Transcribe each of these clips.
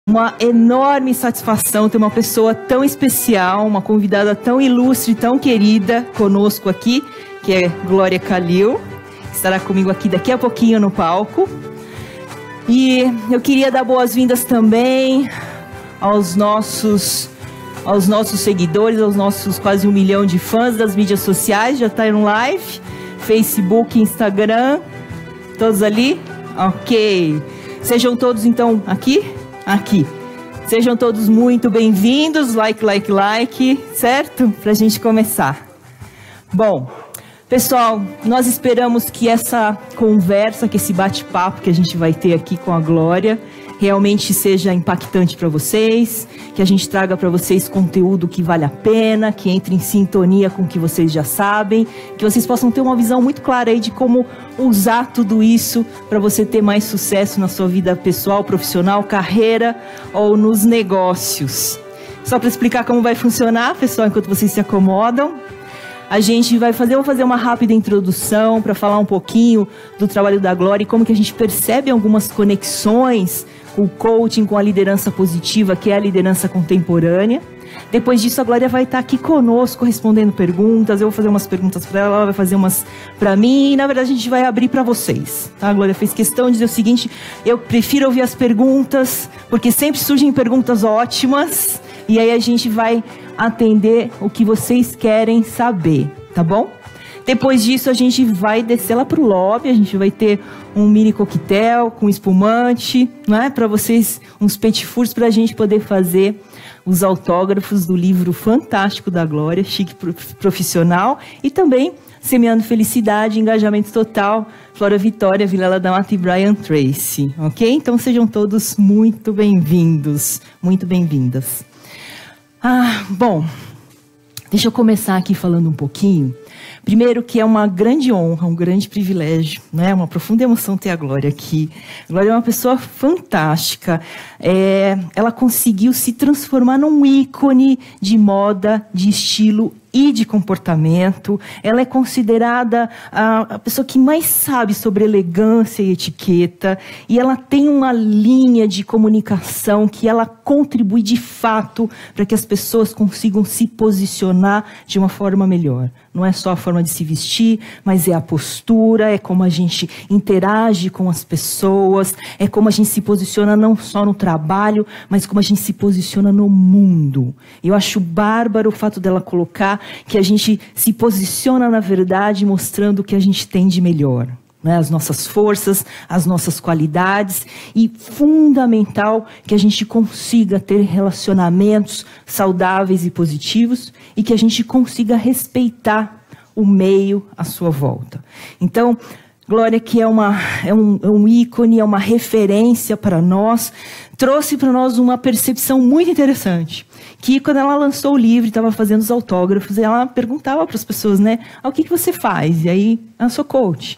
Uma enorme satisfação ter uma pessoa tão especial, uma convidada tão ilustre, tão querida conosco aqui, que é Glória Khalil, que estará comigo aqui daqui a pouquinho no palco. E eu queria dar boas-vindas também aos nossos seguidores, aos nossos quase 1 milhão de fãs das mídias sociais. Já está no live, Facebook, Instagram, todos ali? Ok. Sejam todos então aqui. Sejam todos muito bem-vindos, like, certo? Pra gente começar. Bom, pessoal, nós esperamos que essa conversa, que esse bate-papo que a gente vai ter aqui com a Glória, realmente seja impactante para vocês, que a gente traga para vocês conteúdo que vale a pena, que entre em sintonia com o que vocês já sabem, que vocês possam ter uma visão muito clara aí de como usar tudo isso para você ter mais sucesso na sua vida pessoal, profissional, carreira ou nos negócios. Só para explicar como vai funcionar, pessoal, enquanto vocês se acomodam, eu vou fazer uma rápida introdução para falar um pouquinho do trabalho da Glória e como que a gente percebe algumas conexões com o coaching, com a liderança positiva, que é a liderança contemporânea. Depois disso, a Glória vai estar aqui conosco respondendo perguntas. Eu vou fazer umas perguntas para ela vai fazer umas para mim. E, na verdade, a gente vai abrir para vocês. Tá? A Glória fez questão de dizer o seguinte: eu prefiro ouvir as perguntas, porque sempre surgem perguntas ótimas. E aí a gente vai atender o que vocês querem saber, tá bom? Depois disso, a gente vai descer lá pro lobby, a gente vai ter um mini coquetel com espumante, né? Para vocês, uns petit fours para a gente poder fazer os autógrafos do livro fantástico da Glória, Chique Profissional, e também Semeando Felicidade, Engajamento Total, Flora Vitória, Vilela da Mata e Brian Tracy, ok? Então sejam todos muito bem-vindos, muito bem-vindas. Bom, deixa eu começar aqui falando um pouquinho. Primeiro que é uma grande honra, um grande privilégio, né? Uma profunda emoção ter a Glória aqui. A Glória é uma pessoa fantástica. Ela conseguiu se transformar num ícone de moda, de estilo e de comportamento. Ela é considerada a pessoa que mais sabe sobre elegância e etiqueta. E ela tem uma linha de comunicação que ela contribui de fato para que as pessoas consigam se posicionar de uma forma melhor. Não é só a forma de se vestir, mas é a postura, é como a gente interage com as pessoas, é como a gente se posiciona não só no trabalho, mas como a gente se posiciona no mundo. Eu acho bárbaro o fato dela colocar que a gente se posiciona na verdade mostrando o que a gente tem de melhor. Né, as nossas forças, as nossas qualidades, e fundamental que a gente consiga ter relacionamentos saudáveis e positivos e que a gente consiga respeitar o meio à sua volta. Então, Glória, que é um ícone, é uma referência para nós, trouxe para nós uma percepção muito interessante. Que quando ela lançou o livro e estava fazendo os autógrafos, ela perguntava para as pessoas, né, o que você faz? E aí, sou coach,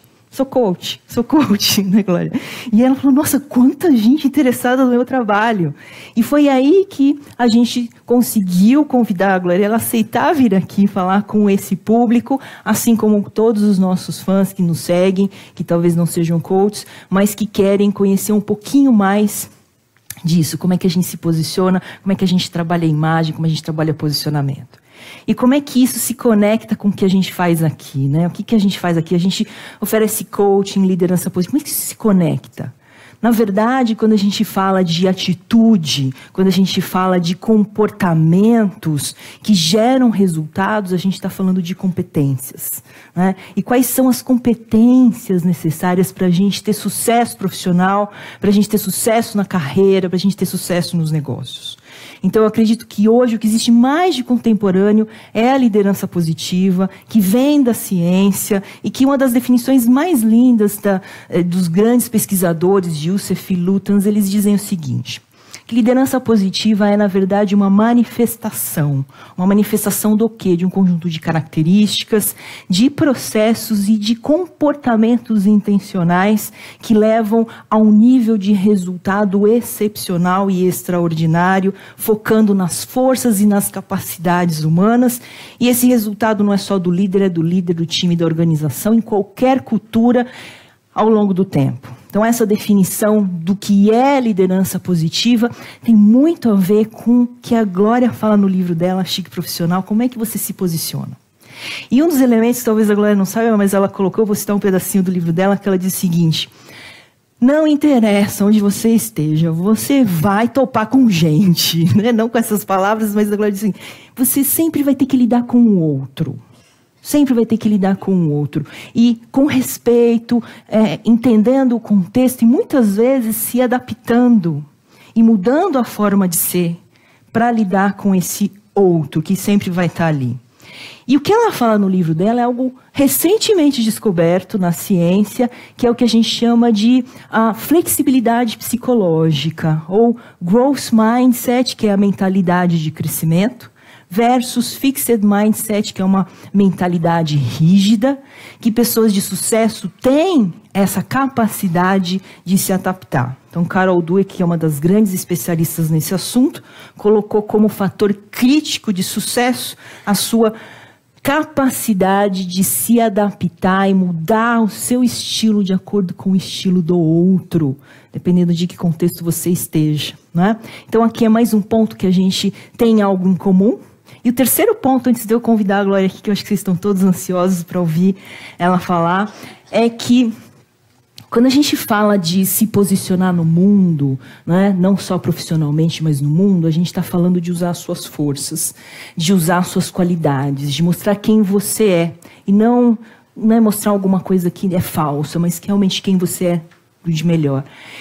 né, Glória? E ela falou, nossa, quanta gente interessada no meu trabalho. E foi aí que a gente conseguiu convidar a Glória, ela aceitar vir aqui falar com esse público, assim como todos os nossos fãs que nos seguem, que talvez não sejam coaches, mas que querem conhecer um pouquinho mais disso, como é que a gente se posiciona, como é que a gente trabalha a imagem, como a gente trabalha posicionamento. E como é que isso se conecta com o que a gente faz aqui, né? O que a gente faz aqui? A gente oferece coaching, liderança positiva. Como é que isso se conecta? Na verdade, quando a gente fala de atitude, quando a gente fala de comportamentos que geram resultados, a gente está falando de competências, né? E quais são as competências necessárias para a gente ter sucesso profissional, para a gente ter sucesso na carreira, para a gente ter sucesso nos negócios? Então, eu acredito que hoje o que existe mais de contemporâneo é a liderança positiva, que vem da ciência e que uma das definições mais lindas dos grandes pesquisadores, Youssef e Lutyens, eles dizem o seguinte: que liderança positiva é, na verdade, uma manifestação. Uma manifestação do quê? De um conjunto de características, de processos e de comportamentos intencionais que levam a um nível de resultado excepcional e extraordinário, focando nas forças e nas capacidades humanas. E esse resultado não é só do líder, é do líder, do time, da organização, em qualquer cultura. ao longo do tempo. Então, essa definição do que é liderança positiva tem muito a ver com o que a Glória fala no livro dela, Chique Profissional, como é que você se posiciona. E um dos elementos, talvez a Glória não saiba, mas ela colocou, eu vou citar um pedacinho do livro dela, que ela diz o seguinte: não interessa onde você esteja, você vai topar com gente, né? Não com essas palavras, mas a Glória diz assim, você sempre vai ter que lidar com o outro. Sempre vai ter que lidar com o outro. E com respeito, entendendo o contexto e muitas vezes se adaptando e mudando a forma de ser para lidar com esse outro que sempre vai estar ali. E o que ela fala no livro dela é algo recentemente descoberto na ciência, que é o que a gente chama de flexibilidade psicológica, ou growth mindset, que é a mentalidade de crescimento, versus fixed mindset, que é uma mentalidade rígida, que pessoas de sucesso têm essa capacidade de se adaptar. Então, Carol Dweck, que é uma das grandes especialistas nesse assunto, colocou como fator crítico de sucesso a sua capacidade de se adaptar e mudar o seu estilo de acordo com o estilo do outro, dependendo de que contexto você esteja, né? Então, aqui é mais um ponto que a gente tem algo em comum. E o terceiro ponto, antes de eu convidar a Glória aqui, que eu acho que vocês estão todos ansiosos para ouvir ela falar, é que quando a gente fala de se posicionar no mundo, né, não só profissionalmente, mas no mundo, a gente está falando de usar as suas forças, de usar as suas qualidades, de mostrar quem você é. E não é mostrar alguma coisa que é falsa, mas que realmente quem você é de melhor.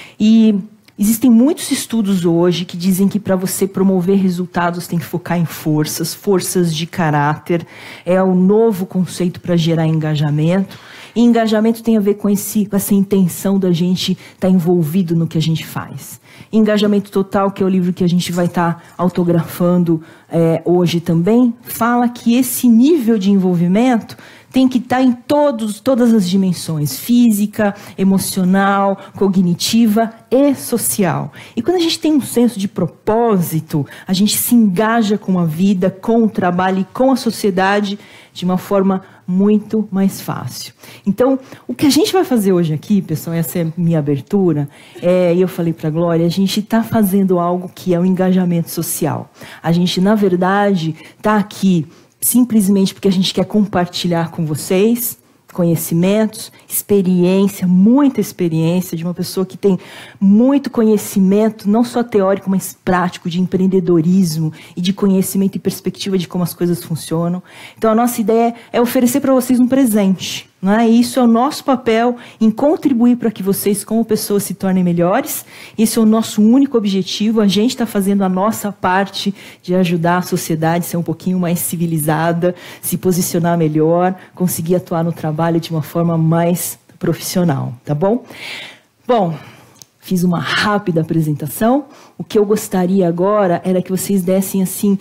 E existem muitos estudos hoje que dizem que para você promover resultados tem que focar em forças de caráter. É o novo conceito para gerar engajamento. E engajamento tem a ver com essa intenção da gente estar envolvido no que a gente faz. Engajamento Total, que é o livro que a gente vai estar autografando hoje também, fala que esse nível de envolvimento tem que estar em todas as dimensões, física, emocional, cognitiva e social. E quando a gente tem um senso de propósito, a gente se engaja com a vida, com o trabalho e com a sociedade de uma forma muito mais fácil. Então, o que a gente vai fazer hoje aqui, pessoal, essa é a minha abertura, e eu falei para a Glória, a gente está fazendo algo que é o engajamento social. A gente, na verdade, está aqui simplesmente porque a gente quer compartilhar com vocês conhecimentos, experiência, muita experiência de uma pessoa que tem muito conhecimento, não só teórico, mas prático, de empreendedorismo e de conhecimento e perspectiva de como as coisas funcionam. Então, a nossa ideia é oferecer para vocês um presente, né? E isso é o nosso papel em contribuir para que vocês, como pessoas, se tornem melhores. Esse é o nosso único objetivo. A gente está fazendo a nossa parte de ajudar a sociedade a ser um pouquinho mais civilizada, se posicionar melhor, conseguir atuar no trabalho de uma forma mais profissional, tá bom? Bom, fiz uma rápida apresentação. O que eu gostaria agora era que vocês dessem assim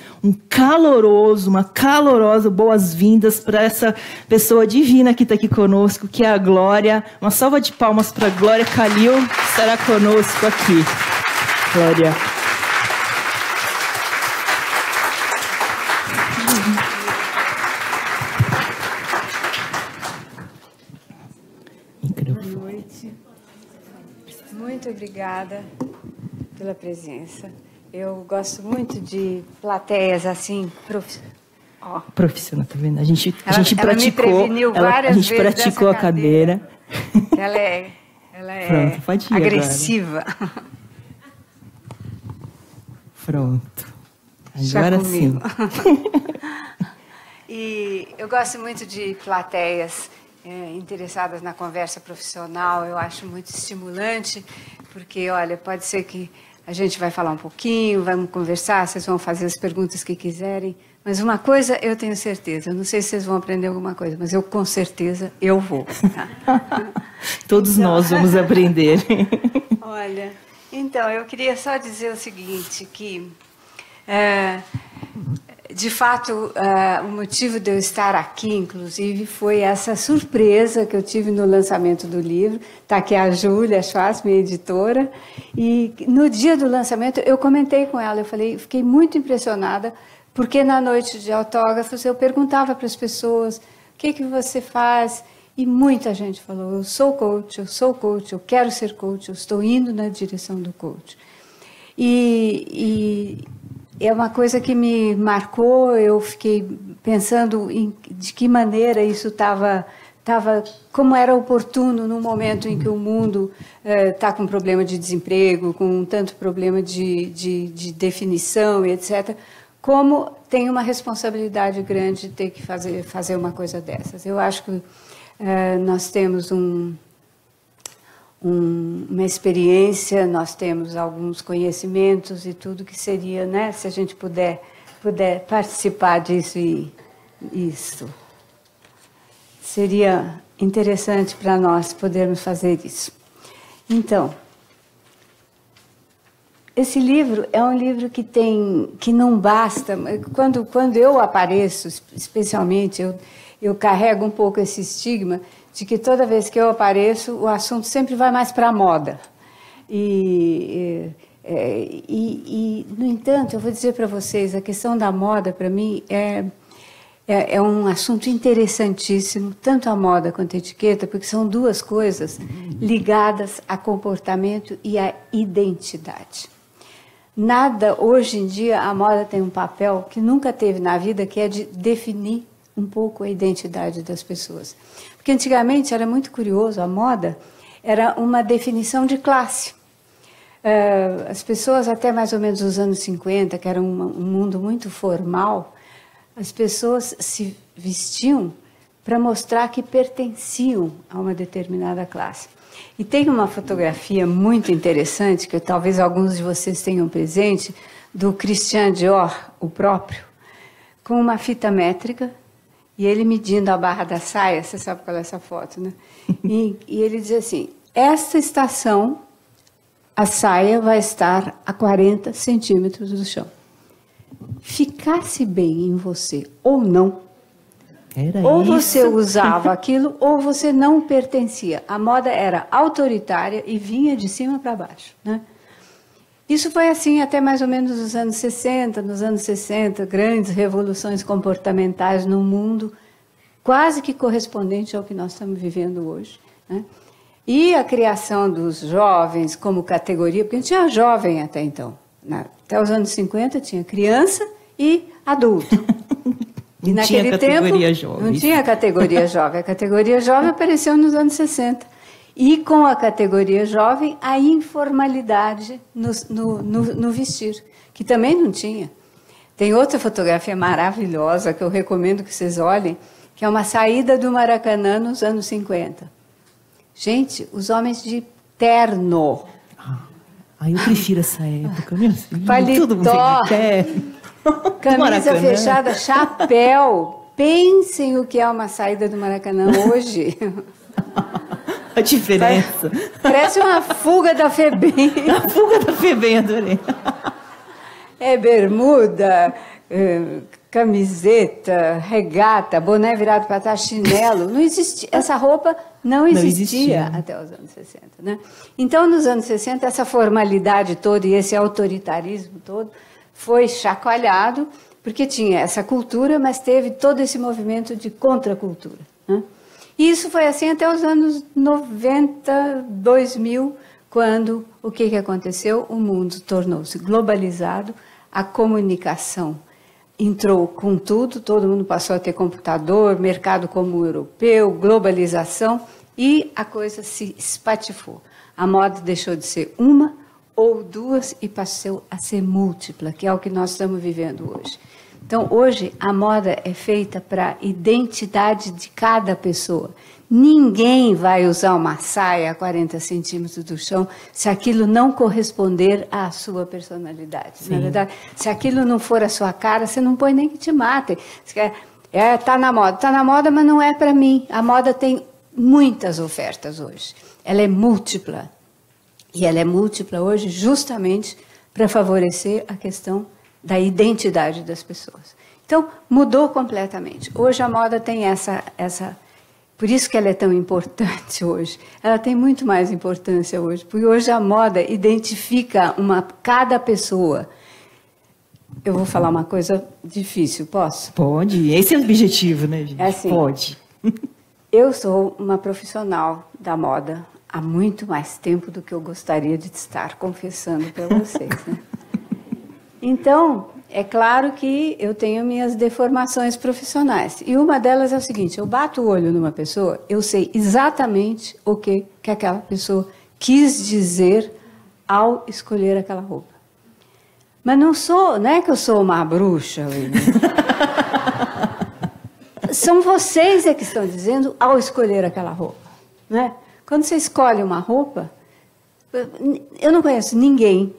uma calorosa boas-vindas para essa pessoa divina que está aqui conosco, que é a Glória. Uma salva de palmas para a Glória Calil, que estará conosco aqui. Glória. Boa noite. Muito obrigada pela presença. Eu gosto muito de plateias assim, profissional, tá vendo? A gente praticou a cadeira. Ela é Pronto, pode ir agressiva. Agora. Pronto. Agora sim. E eu gosto muito de plateias interessadas na conversa profissional. Eu acho muito estimulante, porque, olha, pode ser que a gente vai falar um pouquinho, vamos conversar, vocês vão fazer as perguntas que quiserem, mas uma coisa eu tenho certeza, eu não sei se vocês vão aprender alguma coisa, mas eu com certeza eu vou. Todos nós vamos aprender. Olha, então, eu queria só dizer o seguinte, que de fato, o motivo de eu estar aqui, inclusive, foi essa surpresa que eu tive no lançamento do livro. Está aqui a Júlia Schwartz, minha editora, e no dia do lançamento eu comentei com ela, eu falei, fiquei muito impressionada, porque na noite de autógrafos eu perguntava para as pessoas, o que você faz? E muita gente falou, eu sou coach, eu quero ser coach, eu estou indo na direção do coach. E é uma coisa que me marcou, eu fiquei pensando de que maneira isso estava, como era oportuno no momento em que o mundo está com problema de desemprego, com tanto problema de definição e etc., como tem uma responsabilidade grande de ter que fazer uma coisa dessas. Eu acho que nós temos uma experiência, nós temos alguns conhecimentos e tudo que seria, né, se a gente puder participar disso isso. Seria interessante para nós podermos fazer isso. Então, esse livro é um livro que não basta. Quando eu apareço, especialmente, eu carrego um pouco esse estigma de que toda vez que eu apareço, o assunto sempre vai mais para a moda. No entanto, eu vou dizer para vocês, a questão da moda, para mim, é um assunto interessantíssimo, tanto a moda quanto a etiqueta, porque são duas coisas ligadas a comportamento e a identidade. Nada, hoje em dia, a moda tem um papel que nunca teve na vida, que é de definir um pouco a identidade das pessoas. Porque antigamente era muito curioso, a moda era uma definição de classe. As pessoas, até mais ou menos os anos 50, que era um mundo muito formal, as pessoas se vestiam para mostrar que pertenciam a uma determinada classe. E tem uma fotografia muito interessante, que talvez alguns de vocês tenham presente, do Christian Dior, o próprio, com uma fita métrica, e ele medindo a barra da saia, você sabe qual é essa foto, né? E ele diz assim, esta estação, a saia vai estar a 40 centímetros do chão. Ficasse bem em você ou não, ou você usava aquilo, ou você não pertencia. A moda era autoritária e vinha de cima para baixo, né? Isso foi assim até mais ou menos os anos 60. Nos anos 60, grandes revoluções comportamentais no mundo, quase que correspondente ao que nós estamos vivendo hoje, né? E a criação dos jovens como categoria, porque não tinha jovem até então, né? Até os anos 50 tinha criança e adulto. E naquele tempo não tinha categoria jovem. A categoria jovem apareceu nos anos 60. E com a categoria jovem, a informalidade no vestir, que também não tinha. Tem outra fotografia maravilhosa que eu recomendo que vocês olhem, que é uma saída do Maracanã nos anos 50. Gente, os homens de terno. Eu prefiro essa época, minha filha. Paletó, todo mundo de terno. Camisa fechada, chapéu. Pensem o que é uma saída do Maracanã hoje. A diferença. Parece uma fuga da FEBEM. A fuga da FEBEM, adorei. É bermuda, camiseta, regata, boné virado para trás, chinelo. Não existia, essa roupa não existia até os anos 60. Né? Então, nos anos 60, essa formalidade toda e esse autoritarismo todo foi chacoalhado, porque tinha essa cultura, mas teve todo esse movimento de contracultura. Né? E isso foi assim até os anos 90, 2000, quando o que aconteceu? O mundo tornou-se globalizado, a comunicação entrou com tudo, todo mundo passou a ter computador, mercado comum europeu, globalização, e a coisa se espatifou. A moda deixou de ser uma ou duas e passou a ser múltipla, que é o que nós estamos vivendo hoje. Então, hoje, a moda é feita para a identidade de cada pessoa. Ninguém vai usar uma saia a 40 centímetros do chão se aquilo não corresponder à sua personalidade. Na verdade, se aquilo não for a sua cara, você não põe nem que te matem. Está na moda, mas não é para mim. A moda tem muitas ofertas hoje. Ela é múltipla. E ela é múltipla hoje justamente para favorecer a questão da identidade das pessoas. Então, mudou completamente. Hoje a moda tem essa... Por isso que ela é tão importante hoje. Ela tem muito mais importância hoje, porque hoje a moda identifica cada pessoa. Eu vou falar uma coisa difícil, posso? Pode. Esse é o objetivo, né, gente? É assim, pode. Eu sou uma profissional da moda há muito mais tempo do que eu gostaria de estar confessando para vocês, né? Então, é claro que eu tenho minhas deformações profissionais. E uma delas é o seguinte, eu bato o olho numa pessoa, eu sei exatamente o que aquela pessoa quis dizer ao escolher aquela roupa. Mas não é que eu sou uma bruxa. São vocês que estão dizendo ao escolher aquela roupa, né? Quando você escolhe uma roupa, eu não conheço ninguém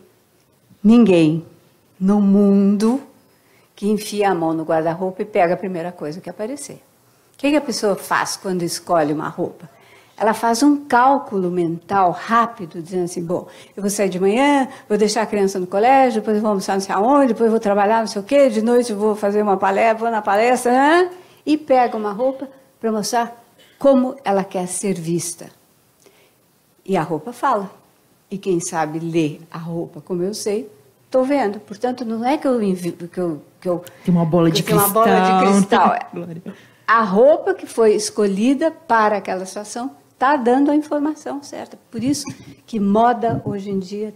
no mundo que enfia a mão no guarda-roupa e pega a primeira coisa que aparecer. O que a pessoa faz quando escolhe uma roupa? Ela faz um cálculo mental rápido, dizendo assim, bom, eu vou sair de manhã, vou deixar a criança no colégio, depois eu vou almoçar não sei aonde, depois eu vou trabalhar não sei o quê, de noite eu vou fazer uma palestra, vou na palestra, né? E pega uma roupa para mostrar como ela quer ser vista. E a roupa fala. E quem sabe ler a roupa como eu sei, estou vendo. Portanto, não é que eu tem uma bola de cristal. Uma bola de cristal. A roupa que foi escolhida para aquela situação está dando a informação certa. Por isso que moda, hoje em dia,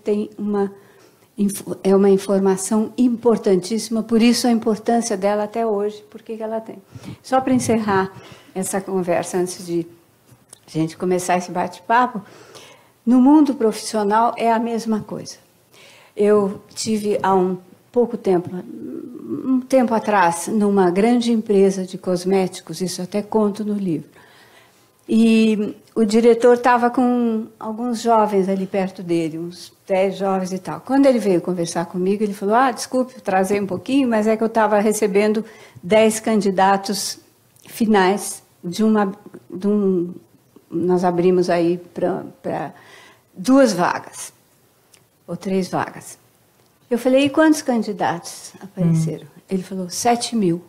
é uma informação importantíssima, por isso a importância dela até hoje, porque ela tem. Só para encerrar essa conversa, antes de a gente começar esse bate-papo, no mundo profissional é a mesma coisa. Eu tive há um tempo atrás, numa grande empresa de cosméticos, isso até conto no livro, e o diretor estava com alguns jovens ali perto dele, uns 10 jovens e tal. Quando ele veio conversar comigo, ele falou, desculpe, trazer um pouquinho, mas é que eu estava recebendo 10 candidatos finais nós abrimos aí para 2 vagas, ou 3 vagas. Eu falei, e quantos candidatos apareceram? Ele falou, 7.000.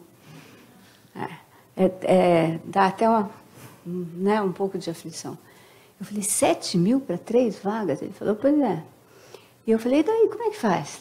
Dá até um pouco de aflição. Eu falei, 7.000 para 3 vagas? Ele falou, pois é. E eu falei, daí, como é que faz?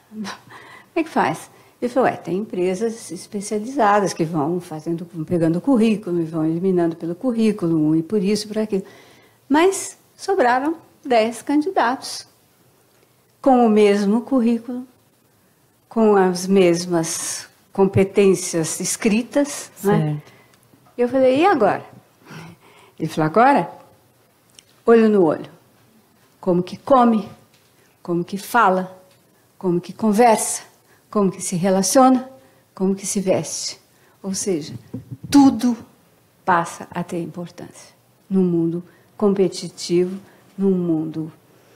Ele falou, tem empresas especializadas que vão pegando o currículo e vão eliminando pelo currículo, e por isso, por aquilo. Mas sobraram 10 candidatos com o mesmo currículo, com as mesmas competências escritas. Né? Eu falei, e agora? Ele falou, agora, olho no olho. Como que come, como que fala, como que conversa, como que se relaciona, como que se veste. Ou seja, tudo passa a ter importância num mundo competitivo, num mundo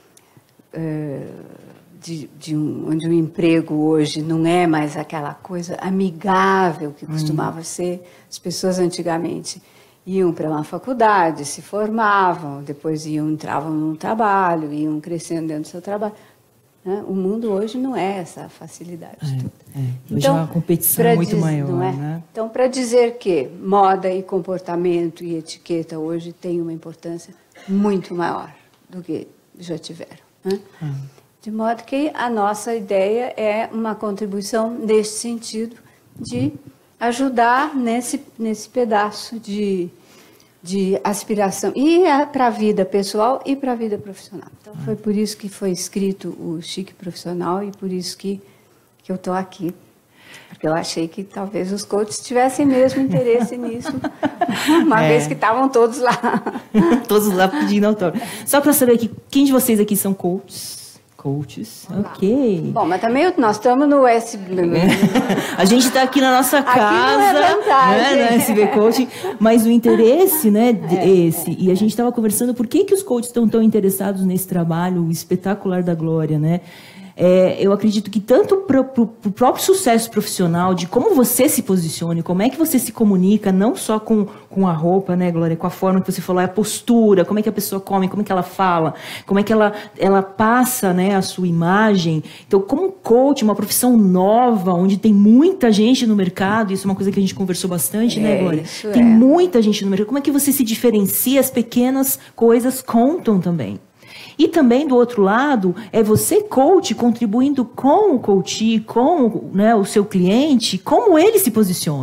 onde o emprego hoje não é mais aquela coisa amigável que costumava ser. As pessoas antigamente iam para uma faculdade, se formavam, depois entravam num trabalho, iam crescendo dentro do seu trabalho. Né? O mundo hoje não é essa facilidade toda. Hoje então, é uma competição muito maior. Não é? Né? Então, para dizer que moda e comportamento e etiqueta hoje têm uma importância muito maior do que já tiveram. Né? De modo que a nossa ideia é uma contribuição nesse sentido de ajudar nesse pedaço de aspiração, e para a vida pessoal e para a vida profissional. Então, foi por isso que foi escrito o Chique Profissional e por isso que eu estou aqui. Porque eu achei que talvez os coaches tivessem mesmo interesse nisso, uma vez que estavam todos lá. Todos lá pedindo autógrafo. Só para saber aqui, quem de vocês aqui são coaches? Ok. Bom, mas também nós estamos no SB. A gente está aqui na nossa casa, né, no SB Coaching, mas o interesse, né, esse. E a gente estava conversando por que os coaches estão tão interessados nesse trabalho espetacular da Glória, né? Eu acredito que tanto para o próprio sucesso profissional, de como você se posicione, como é que você se comunica, não só com a roupa, né, Glória, com a forma que você falou, a postura, como é que a pessoa come, como é que ela fala, como é que ela passa, né, a sua imagem. Então, como coach, uma profissão nova, onde tem muita gente no mercado, isso é uma coisa que a gente conversou bastante, né, Glória? Tem muita gente no mercado. Como é que você se diferencia? As pequenas coisas contam também. E também, do outro lado, é você, coach, contribuindo com o coach, com, né, o seu cliente, como ele se posiciona.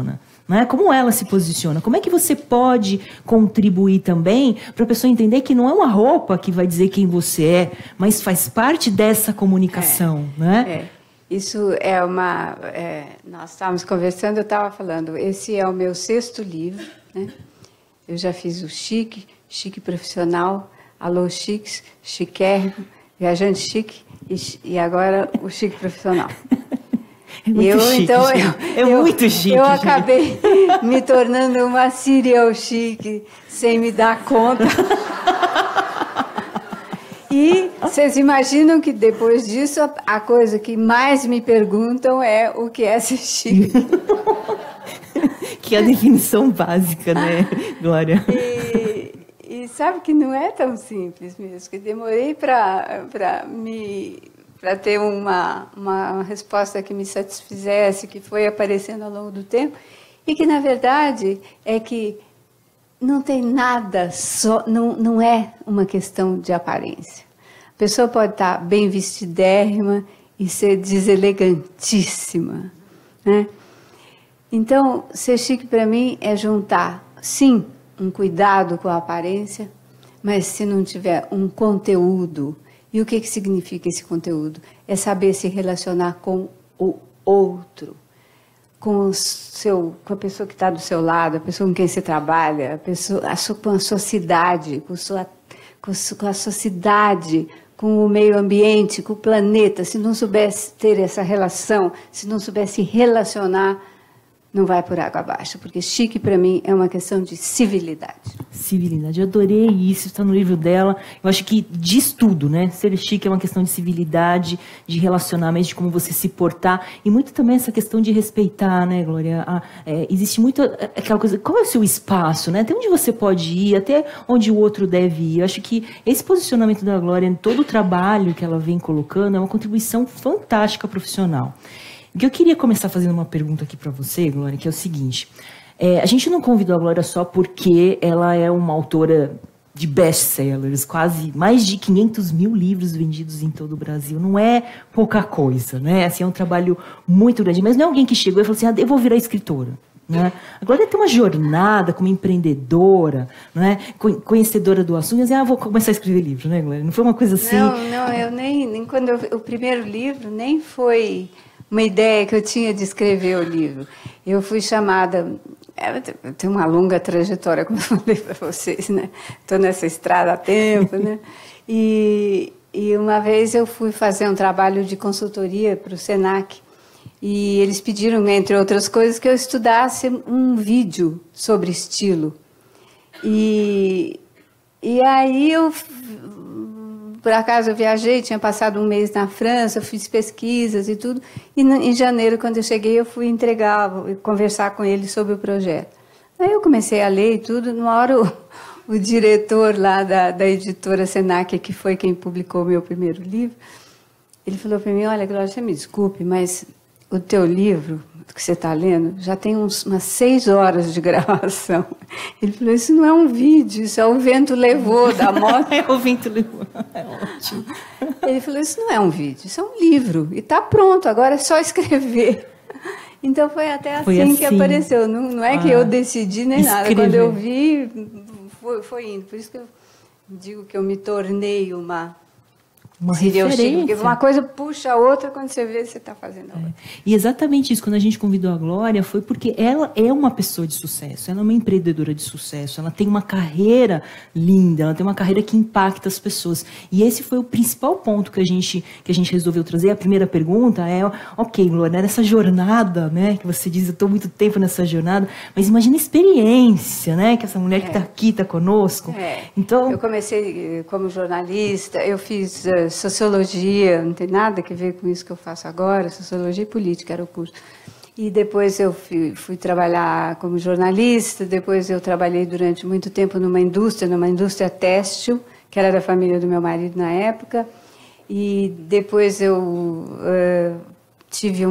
né? Como ela se posiciona? Como é que você pode contribuir também para a pessoa entender que não é uma roupa que vai dizer quem você é, mas faz parte dessa comunicação, né? Isso é uma... nós estávamos conversando, eu estava falando, esse é o meu 6º livro, né? Eu já fiz o Chique, Chique Profissional, Alô Chiques, Chiquérrimo, Viajante Chique e agora o Chique Profissional. É muito chique, então, muito chique. Eu acabei me tornando uma serial chique sem me dar conta. E vocês imaginam que depois disso a coisa que mais me perguntam é o que é ser chique. Que é a definição básica, né, Glória? E sabe que não é tão simples mesmo, que demorei para ter uma resposta que me satisfizesse, que foi aparecendo ao longo do tempo, e que, na verdade, é que não tem nada, não é uma questão de aparência. A pessoa pode estar bem vestidérrima e ser deselegantíssima, né? Então, ser chique para mim é juntar, sim, um cuidado com a aparência, mas se não tiver um conteúdo. E o que significa esse conteúdo? É saber se relacionar com o outro, com a pessoa que está do seu lado, a pessoa com quem você trabalha, com a sociedade, com a sociedade, com o meio ambiente, com o planeta. Se não soubesse ter essa relação, se não soubesse relacionar, não vai por água abaixo, porque chique para mim é uma questão de civilidade. Civilidade, eu adorei isso, está no livro dela. Eu acho que diz tudo, né? Ser chique é uma questão de civilidade, de relacionamento, de como você se portar, e muito também essa questão de respeitar, né, Glória? Existe muito aquela coisa, qual é o seu espaço, né? Até onde você pode ir, até onde o outro deve ir. Eu acho que esse posicionamento da Glória em todo o trabalho que ela vem colocando é uma contribuição fantástica profissional. Eu queria começar fazendo uma pergunta aqui para você, Glória, que é o seguinte. A gente não convidou a Glória só porque ela é uma autora de best-sellers, quase mais de 500 mil livros vendidos em todo o Brasil. Não é pouca coisa, né? Assim, é um trabalho muito grande. Mas não é alguém que chegou e falou assim, eu vou virar escritora. Né? A Glória tem uma jornada como empreendedora, né? Conhecedora do assunto, e vou começar a escrever livro, né, Glória? Não foi uma coisa assim... Não, eu nem quando o primeiro livro nem foi uma ideia que eu tinha de escrever o livro. Eu fui chamada... Eu tenho uma longa trajetória, como eu falei para vocês, né? Estou nessa estrada há tempo, né? E uma vez eu fui fazer um trabalho de consultoria para o Senac, e eles pediram, entre outras coisas, que eu estudasse um vídeo sobre estilo. E aí por acaso eu viajei, tinha passado um mês na França, fiz pesquisas e tudo, e em janeiro, quando eu cheguei, eu fui conversar com ele sobre o projeto. Aí eu comecei a ler e tudo, numa hora o diretor lá da editora Senac, que foi quem publicou o meu primeiro livro, ele falou para mim, olha, Glória, você me desculpe, mas o teu livro que você está lendo já tem umas 6 horas de gravação. Ele falou, isso não é um vídeo, isso é o vento levou da moto. É o vento levou, é ótimo. Ele falou, isso não é um vídeo, isso é um livro, e está pronto, agora é só escrever. Então foi até assim que apareceu, não é que eu decidi nem nada, quando eu vi, foi indo. Por isso que eu digo que eu me tornei uma referência. Porque uma coisa puxa a outra, quando você vê, você está fazendo a outra. E exatamente isso, quando a gente convidou a Glória, foi porque ela é uma pessoa de sucesso, ela é uma empreendedora de sucesso, ela tem uma carreira linda, ela tem uma carreira que impacta as pessoas. E esse foi o principal ponto que a gente resolveu trazer. A primeira pergunta é, ok, Glória, nessa jornada, né, que você diz, eu estou muito tempo nessa jornada, mas imagina a experiência, né, que essa mulher que está aqui, está conosco. Então, eu comecei como jornalista, eu fiz sociologia, não tem nada a ver com isso que eu faço agora, sociologia e política era o curso. E depois eu fui trabalhar como jornalista, depois eu trabalhei durante muito tempo numa indústria têxtil, que era da família do meu marido na época, e depois eu tive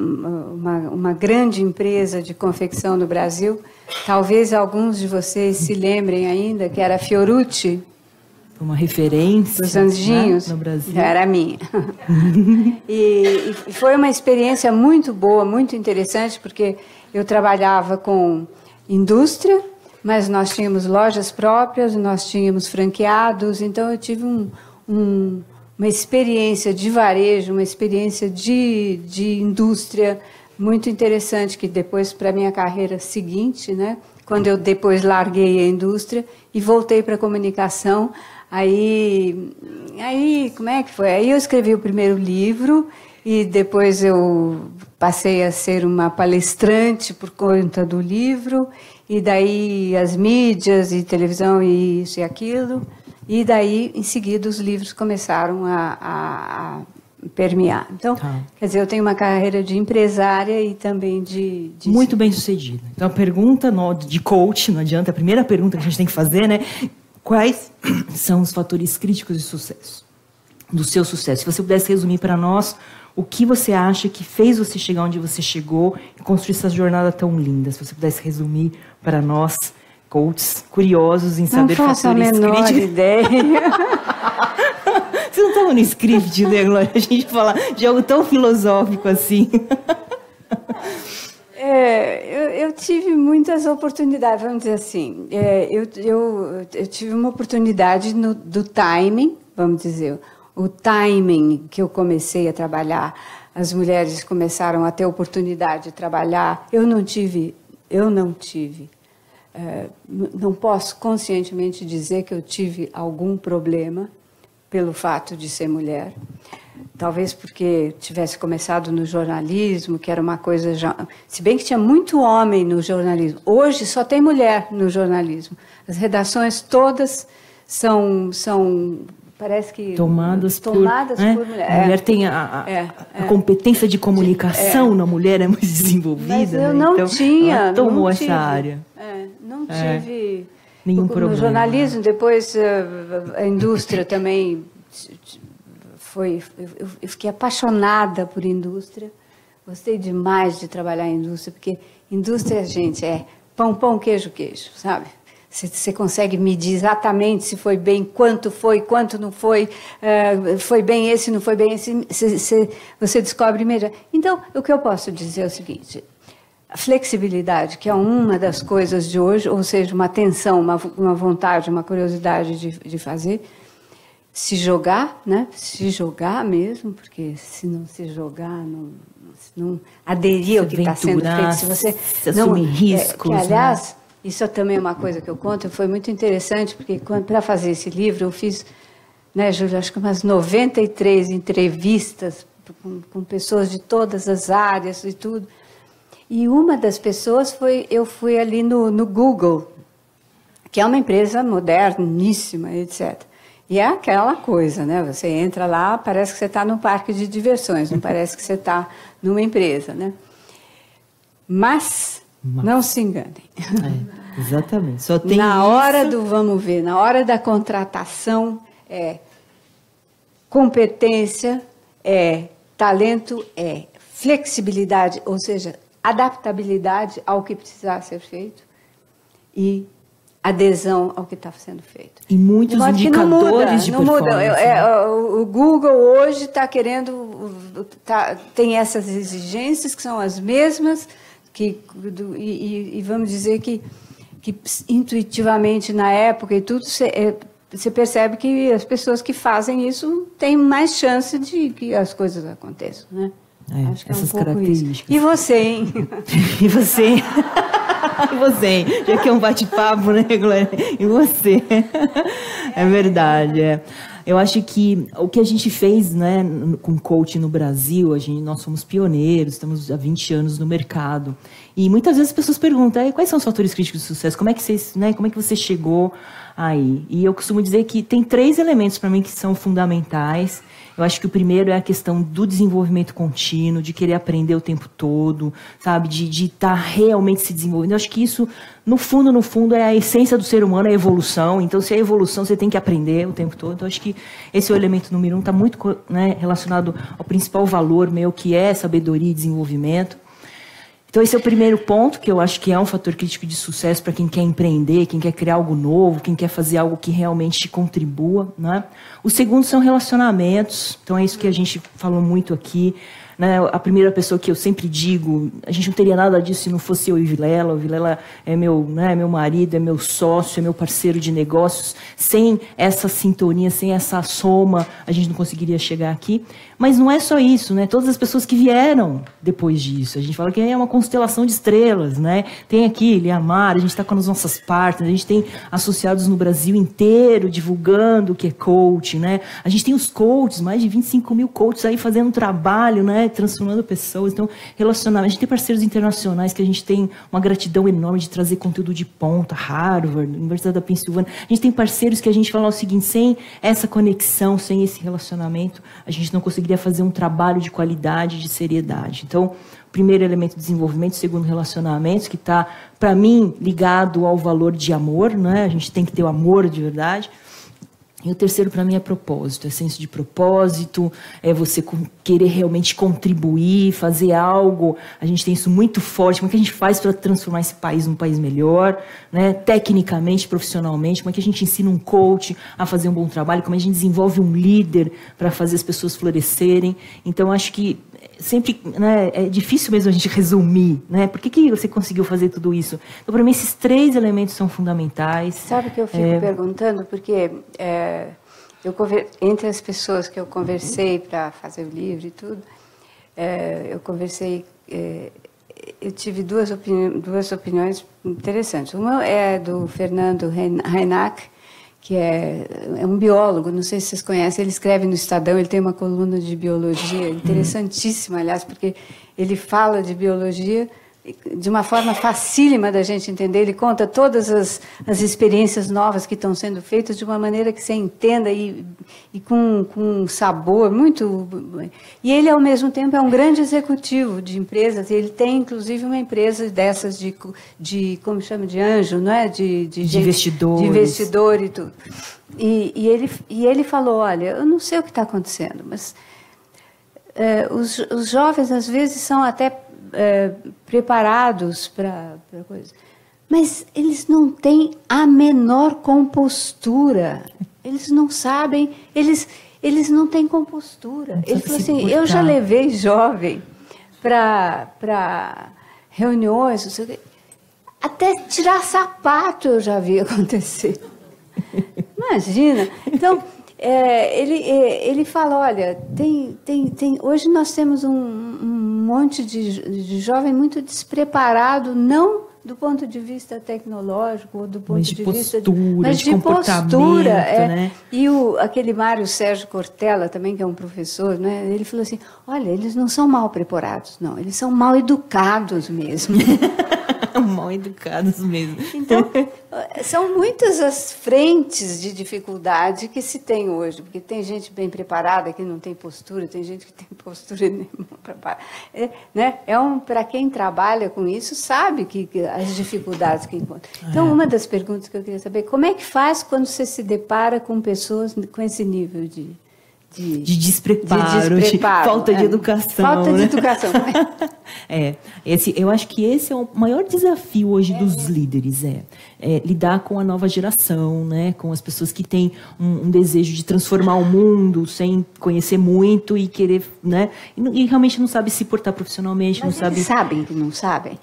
uma grande empresa de confecção no Brasil, talvez alguns de vocês se lembrem ainda, que era a Fiorucci. uma referência, dos anjinhos, né, no Brasil. Era minha. E foi uma experiência muito boa, muito interessante, porque eu trabalhava com indústria, mas nós tínhamos lojas próprias, nós tínhamos franqueados, então eu tive uma experiência de varejo, uma experiência de indústria muito interessante, que depois, para a minha carreira seguinte, né, quando eu depois larguei a indústria e voltei para a comunicação, aí, como é que foi? Aí eu escrevi o primeiro livro e depois eu passei a ser uma palestrante por conta do livro, e daí as mídias e televisão e isso e aquilo, e daí, em seguida, os livros começaram a permear. Então, quer dizer, eu tenho uma carreira de empresária e também de muito bem sucedida. Então, a pergunta de coach, não adianta, a primeira pergunta que a gente tem que fazer, né? Quais são os fatores críticos de sucesso, do seu sucesso? Se você pudesse resumir para nós, o que você acha que fez você chegar onde você chegou e construir essa jornada tão linda? Se você pudesse resumir para nós, coaches curiosos em saber fatores críticos. Não faço a menor ideia. Você não estava no script, né, Glória? A gente fala de algo tão filosófico assim. Eu tive muitas oportunidades, vamos dizer assim. Eu tive uma oportunidade do timing, vamos dizer. O timing que eu comecei a trabalhar, as mulheres começaram a ter oportunidade de trabalhar. Eu não tive. Não posso conscientemente dizer que eu tive algum problema pelo fato de ser mulher. Talvez porque tivesse começado no jornalismo, que era uma coisa já... Se bem que tinha muito homem no jornalismo. Hoje só tem mulher no jornalismo. As redações todas são parece que... Tomadas por mulher. A mulher tem a competência de comunicação na mulher, é muito desenvolvida. Mas eu não então, tinha... Ela tomou essa área. Não tive... Nenhum problema. No jornalismo, depois a indústria também... Eu fiquei apaixonada por indústria, gostei demais de trabalhar em indústria, porque indústria, gente, é pão, pão, queijo, queijo, sabe? Você consegue medir exatamente se foi bem, quanto foi, quanto não foi, foi bem esse, não foi bem esse, você descobre imediatamente. Então, o que eu posso dizer é o seguinte, a flexibilidade, que é uma das coisas de hoje, ou seja, uma atenção, uma vontade, uma curiosidade de fazer, se jogar, né? Se jogar mesmo, porque se não se jogar, não aderir ao que está sendo feito, se você não assumir riscos, que, aliás, né? Isso também é uma coisa que eu conto, foi muito interessante, porque para fazer esse livro eu fiz, né, Júlia, acho que umas 93 entrevistas com pessoas de todas as áreas e tudo. E uma das pessoas eu fui ali no Google, que é uma empresa moderníssima, etc. E é aquela coisa, né? Você entra lá, parece que você está num parque de diversões, não parece que você está numa empresa, né? Mas não se enganem. Exatamente. Só tem na hora do vamos ver, na hora da contratação, competência, talento, flexibilidade, ou seja, adaptabilidade ao que precisar ser feito e adesão ao que está sendo feito. E muitos indicadores de performance. Não muda. O Google hoje está querendo... tem essas exigências que são as mesmas, e vamos dizer que intuitivamente, na época e tudo, você percebe que as pessoas que fazem isso têm mais chance de que as coisas aconteçam, né? Acho que essas características. Isso. E você, hein? E você? E você, hein? Já que é um bate-papo, né, Glória? E você? É verdade, Eu acho que o que a gente fez, né, com coaching no Brasil, nós somos pioneiros, estamos há 20 anos no mercado. E muitas vezes as pessoas perguntam, quais são os fatores críticos de sucesso? Como é que você chegou aí? E eu costumo dizer que tem 3 elementos para mim que são fundamentais. Eu acho que o primeiro é a questão do desenvolvimento contínuo, de querer aprender o tempo todo, sabe? De estar realmente se desenvolvendo. Eu acho que isso, no fundo, é a essência do ser humano, é a evolução. Então, se é evolução, você tem que aprender o tempo todo. Então, eu acho que esse é o elemento número 1, está muito, né, relacionado ao principal valor meu, que é sabedoria e desenvolvimento. Então esse é o primeiro ponto, que eu acho que é um fator crítico de sucesso para quem quer empreender, quem quer criar algo novo, quem quer fazer algo que realmente contribua, né? O segundo são relacionamentos, então é isso que a gente falou muito aqui, né? A primeira pessoa que eu sempre digo, a gente não teria nada disso se não fosse eu e Vilela. O Vilela é meu, né, meu marido, é meu sócio, é meu parceiro de negócios. Sem essa sintonia, sem essa soma, a gente não conseguiria chegar aqui. Mas não é só isso, né? Todas as pessoas que vieram depois disso. A gente fala que é uma constelação de estrelas, né? Tem aqui Liamar, a gente está com as nossas partners, a gente tem associados no Brasil inteiro divulgando o que é coaching, né? A gente tem os coaches, mais de 25 mil coaches aí fazendo um trabalho, né? Transformando pessoas. Então, relacionamento. A gente tem parceiros internacionais que a gente tem uma gratidão enorme de trazer conteúdo de ponta, Harvard, Universidade da Pensilvânia. A gente tem parceiros que a gente fala o seguinte, sem essa conexão, sem esse relacionamento, a gente não conseguiria fazer um trabalho de qualidade, de seriedade. Então, primeiro elemento, desenvolvimento. Segundo, relacionamentos, que está, para mim, ligado ao valor de amor, né? A gente tem que ter o amor de verdade. E o terceiro, para mim, é propósito. É senso de propósito, é você querer realmente contribuir, fazer algo. A gente tem isso muito forte. Como é que a gente faz para transformar esse país num país melhor, né? Tecnicamente, profissionalmente? Como é que a gente ensina um coach a fazer um bom trabalho? Como é que a gente desenvolve um líder para fazer as pessoas florescerem? Então, acho que sempre, né, é difícil mesmo a gente resumir, né? Por que você conseguiu fazer tudo isso? Então, para mim, esses três elementos são fundamentais. Sabe que eu fico perguntando? Porque entre as pessoas que eu conversei para fazer o livro e tudo, eu tive duas opiniões interessantes. Uma é do Fernando Reinach, que é um biólogo, não sei se vocês conhecem, ele escreve no Estadão, ele tem uma coluna de biologia interessantíssima, aliás, porque ele fala de biologia de uma forma facílima da gente entender, ele conta todas as experiências novas que estão sendo feitas de uma maneira que você entenda e com um sabor muito... E ele, ao mesmo tempo, é um grande executivo de empresas, ele tem, inclusive, uma empresa dessas de como chama, de anjo, não é? De investidores. De investidor e tudo. E ele falou, olha, eu não sei o que está acontecendo, mas os jovens, às vezes, são até... preparados para coisa, mas eles não têm a menor compostura, eles não sabem, eles não têm compostura. Ele falou assim, eu já levei jovem para reuniões, não sei o quê, até tirar sapato eu já vi acontecer. Imagina. Então, ele fala, olha, hoje nós temos um monte de jovem muito despreparado, não do ponto de vista tecnológico, ou do ponto de vista... Mas de postura, né? E aquele Mário Sérgio Cortella, também, que é um professor, né? Ele falou assim, olha, eles não são mal preparados, não, eles são mal educados mesmo. Mal educados mesmo. Então, são muitas as frentes de dificuldade que se tem hoje, porque tem gente bem preparada que não tem postura, tem gente que tem postura nenhuma. Né? Para quem trabalha com isso, sabe que as dificuldades que encontra. Então, uma das perguntas que eu queria saber, como é que faz quando você se depara com pessoas com esse nível de despreparo, de falta de educação. Falta de educação. Eu acho que esse é o maior desafio hoje dos líderes, lidar com a nova geração, né, com as pessoas que têm um desejo de transformar o mundo sem conhecer muito e querer, né, e realmente não sabe se portar profissionalmente. Mas não eles sabem que não sabem?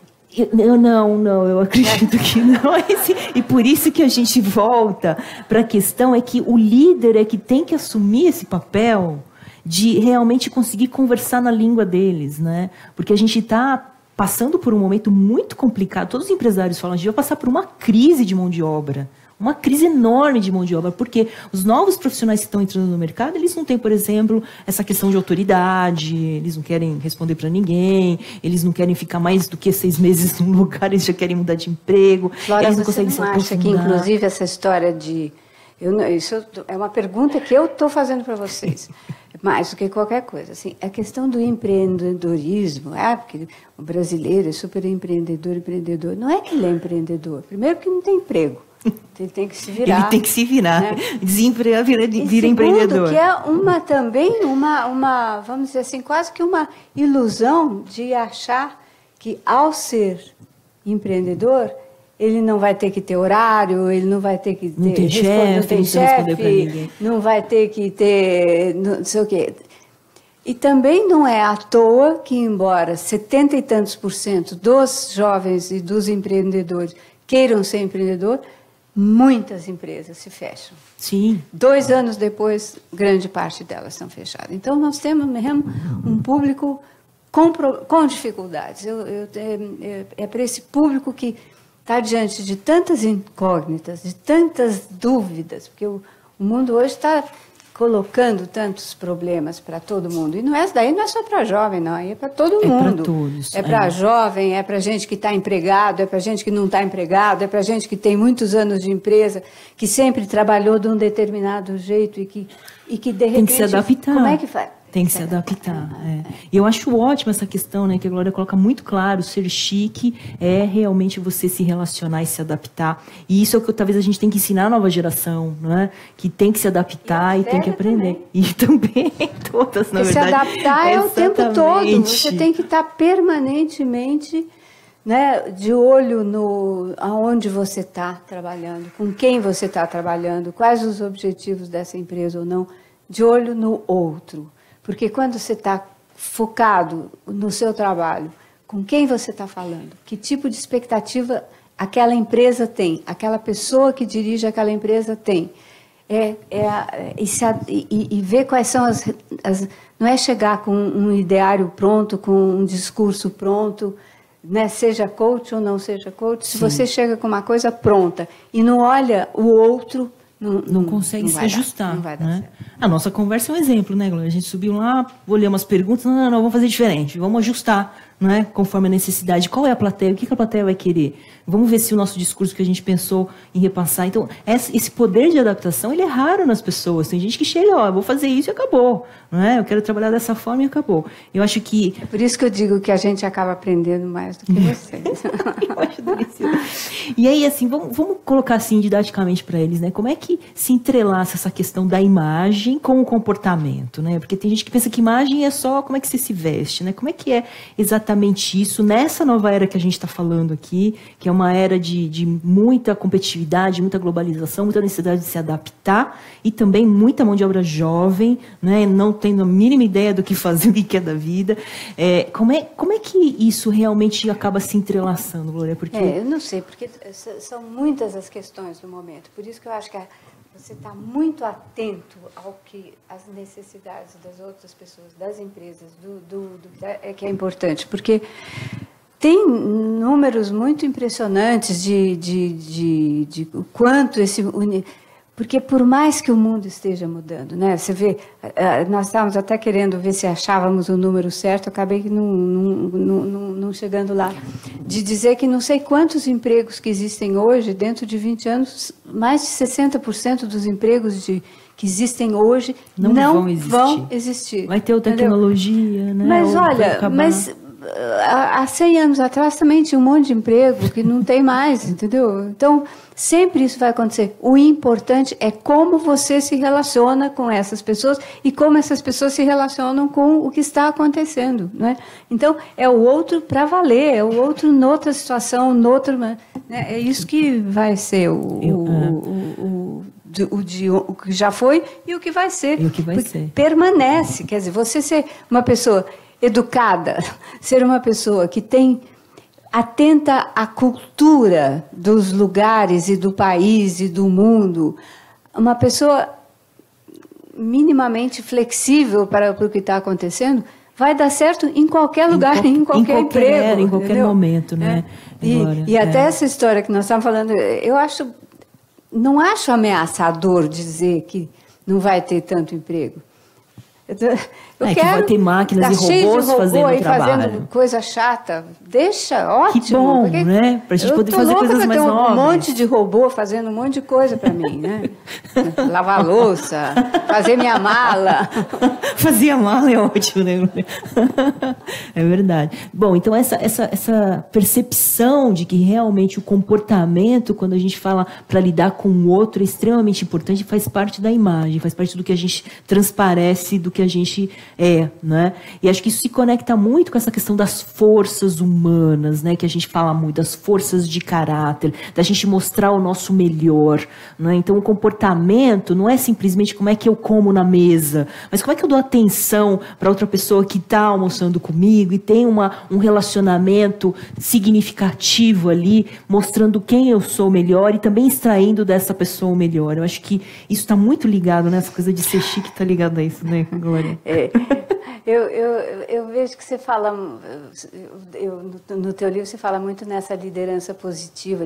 Eu acredito que não. E por isso que a gente volta para a questão é que o líder é que tem que assumir esse papel de realmente conseguir conversar na língua deles, né? Porque a gente está passando por um momento muito complicado. Todos os empresários falam, a gente vai passar por uma crise de mão de obra. Uma crise enorme de mão de obra, porque os novos profissionais que estão entrando no mercado, eles não têm, por exemplo, essa questão de autoridade, eles não querem responder para ninguém, eles não querem ficar mais do que 6 meses num lugar, eles já querem mudar de emprego, Flora, eles não conseguem se aprofundar. Acha que, inclusive, essa história de... isso é uma pergunta que eu estou fazendo para vocês, mais do que qualquer coisa. Assim, a questão do empreendedorismo, porque o brasileiro é super empreendedor. Não é que ele é empreendedor, primeiro porque não tem emprego. Ele tem que se virar. Ele tem que se virar. Né? Desempregar, vira empreendedor. Que é também uma, vamos dizer assim, quase que uma ilusão de achar que, ao ser empreendedor, ele não vai ter que ter horário, ele não vai ter que ter... Não tem chefe, não vai ter que ter... não sei o quê. E também não é à toa que, embora 70 e tantos % dos jovens e dos empreendedores queiram ser empreendedor, muitas empresas se fecham. Sim. 2 anos depois, grande parte delas estão fechadas. Então, nós temos mesmo um público com dificuldades. É para esse público que está diante de tantas incógnitas, de tantas dúvidas, porque o mundo hoje está colocando tantos problemas para todo mundo. E daí não é só para jovem, não, é para todo mundo. Para todos. É para jovem, é para gente que está empregado, é para gente que não está empregado, é para gente que tem muitos anos de empresa, que sempre trabalhou de um determinado jeito e que de repente... Tem que se adaptar. Como é que faz? Tem que se adaptar. E eu acho ótima essa questão, né, que a Glória coloca muito claro, ser chique é realmente você se relacionar e se adaptar. E isso é o que talvez a gente tem que ensinar a nova geração, não é? Que tem que se adaptar e tem que aprender. Também. E também todas, na verdade. Se adaptar é o tempo todo. Você tem que estar permanentemente, né, de olho no aonde você está trabalhando, com quem você está trabalhando, quais os objetivos dessa empresa ou não, de olho no outro. Porque quando você está focado no seu trabalho, com quem você está falando, que tipo de expectativa aquela empresa tem, aquela pessoa que dirige aquela empresa tem, e ver quais são não é chegar com um ideário pronto, com um discurso pronto, né, seja coach ou não seja coach. Se você chega com uma coisa pronta e não olha o outro, não consegue se ajustar. Não vai dar né? certo. A nossa conversa é um exemplo, né, Glória? A gente subiu lá, olhou umas perguntas, não, vamos fazer diferente, vamos ajustar, né, conforme a necessidade. Qual é a plateia? O que a plateia vai querer? Vamos ver se o nosso discurso que a gente pensou em repassar. Então, esse poder de adaptação, ele é raro nas pessoas. Tem gente que chega, eu vou fazer isso e acabou. Não é? Eu quero trabalhar dessa forma e acabou. Eu acho que... É por isso que eu digo que a gente acaba aprendendo mais do que vocês. Eu acho delicioso. E aí, assim, vamos colocar assim didaticamente para eles, né? Como é que se entrelaça essa questão da imagem com o comportamento, né? Porque tem gente que pensa que imagem é só como é que você se veste, né? Como é que é exatamente isso nessa nova era que a gente está falando aqui, que é uma era de muita competitividade, muita globalização, muita necessidade de se adaptar e também muita mão de obra jovem, né? Não tendo a mínima ideia do que fazer, o que quer da vida. Como é que isso realmente acaba se entrelaçando, Glória? Porque... eu não sei, porque são muitas as questões do momento. Por isso que eu acho que você está muito atento ao que as necessidades das outras pessoas, das empresas, que é importante. Porque tem números muito impressionantes de quanto esse... Porque por mais que o mundo esteja mudando, né? Você vê, nós estávamos até querendo ver se achávamos o número certo, acabei não chegando lá, de dizer que não sei quantos empregos que existem hoje, dentro de 20 anos, mais de 60% dos empregos que existem hoje não vão existir. Vai ter tecnologia, né? Mas olha, há 100 anos atrás também tinha um monte de emprego que não tem mais, entendeu? Então, sempre isso vai acontecer. O importante é como você se relaciona com essas pessoas e como essas pessoas se relacionam com o que está acontecendo, né? Então, é o outro para valer, é o outro noutra situação, né? É isso que vai ser o que já foi e o que vai ser. E o que vai ser. Permanece, quer dizer, você ser uma pessoa educada, ser uma pessoa que atenta à cultura dos lugares e do país e do mundo, uma pessoa minimamente flexível para o que está acontecendo, vai dar certo em qualquer lugar, em qualquer emprego. Em qualquer momento, né? E até essa história que nós estamos falando, não acho ameaçador dizer que não vai ter tanto emprego. Que vai ter máquinas e robôs fazendo o trabalho. Fazendo coisa chata. Deixa, ótimo. Que bom, né? Pra gente poder fazer coisas mais novas. Um monte de robô fazendo um monte de coisa para mim, né? Lavar louça, fazer minha mala. Fazer a mala é ótimo, né? É verdade. Bom, então essa percepção de que realmente o comportamento, quando a gente fala para lidar com o outro, é extremamente importante, faz parte da imagem, faz parte do que a gente transparece, do que a gente é, né? E acho que isso se conecta muito com essa questão das forças humanas, né? Que a gente fala muito, das forças de caráter, da gente mostrar o nosso melhor, né? Então o comportamento não é simplesmente como é que eu como na mesa, mas como é que eu dou atenção para outra pessoa que está almoçando comigo e tem um relacionamento significativo ali, mostrando quem eu sou melhor e também extraindo dessa pessoa o melhor. Eu acho que isso está muito ligado, né? Essa coisa de ser chique está ligado a isso, né, Glória? Eu vejo que você fala, no teu livro você fala muito nessa liderança positiva.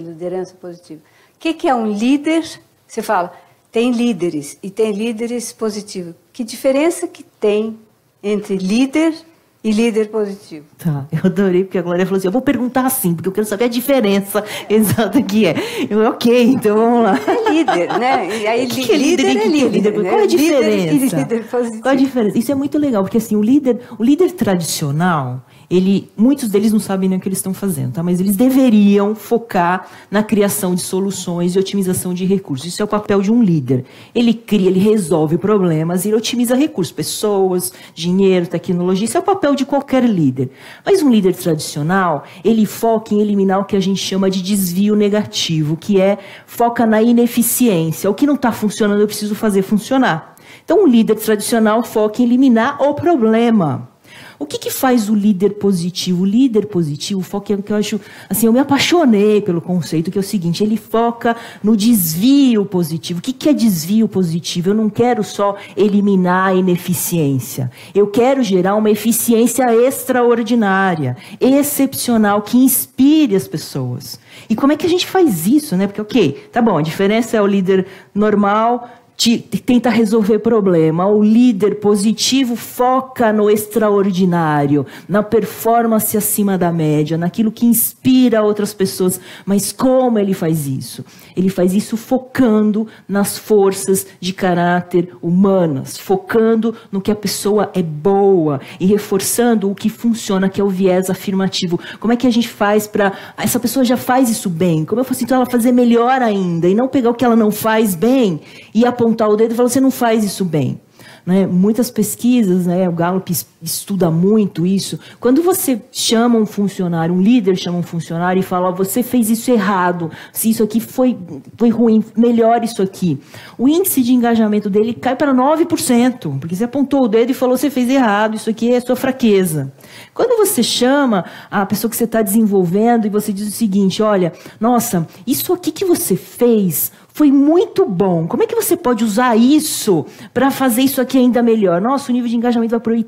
O que é um líder? Você fala, tem líderes e tem líderes positivos. Que diferença que tem entre líder e líder positivo? Tá, eu adorei, porque a Glória falou assim, eu vou perguntar assim, porque eu quero saber a diferença exata que é. Ok, então vamos lá. É líder, né? E aí, que é líder e que é líder? Qual é a diferença? Líder positivo. Qual a diferença? Isso é muito legal, porque assim, o líder tradicional, muitos deles não sabem nem o que eles estão fazendo, tá? Mas eles deveriam focar na criação de soluções e otimização de recursos. Isso é o papel de um líder. Ele cria, ele resolve problemas, ele otimiza recursos, pessoas, dinheiro, tecnologia. Isso é o papel de qualquer líder. Mas um líder tradicional, ele foca em eliminar o que a gente chama de desvio negativo, que foca na ineficiência. O que não está funcionando, eu preciso fazer funcionar. Então, um líder tradicional foca em eliminar o problema. O que faz o líder positivo? O líder positivo foca, que eu acho, assim, eu me apaixonei pelo conceito, que é o seguinte, ele foca no desvio positivo. O que é desvio positivo? Eu não quero só eliminar a ineficiência. Eu quero gerar uma eficiência extraordinária, excepcional, que inspire as pessoas. E como é que a gente faz isso, né? Porque, ok, tá bom, a diferença é o líder normal, tenta resolver problema. O líder positivo foca no extraordinário, na performance acima da média, naquilo que inspira outras pessoas. Mas como ele faz isso? Ele faz isso focando nas forças de caráter humanas, focando no que a pessoa é boa e reforçando o que funciona, que é o viés afirmativo. Como é que a gente faz para... Essa pessoa já faz isso bem. Como eu faço então ela fazer melhor ainda e não pegar o que ela não faz bem e apontar o dedo e falar, você não faz isso bem. Né? Muitas pesquisas, né, o Gallup estuda muito isso. Quando você chama um funcionário, um líder chama um funcionário e fala, você fez isso errado, se isso aqui foi ruim, melhore isso aqui. O índice de engajamento dele cai para 9%, porque você apontou o dedo e falou, você fez errado, isso aqui é sua fraqueza. Quando você chama a pessoa que você está desenvolvendo e você diz o seguinte, olha, nossa, isso aqui que você fez foi muito bom. Como é que você pode usar isso para fazer isso aqui ainda melhor? Nossa, o nível de engajamento vai para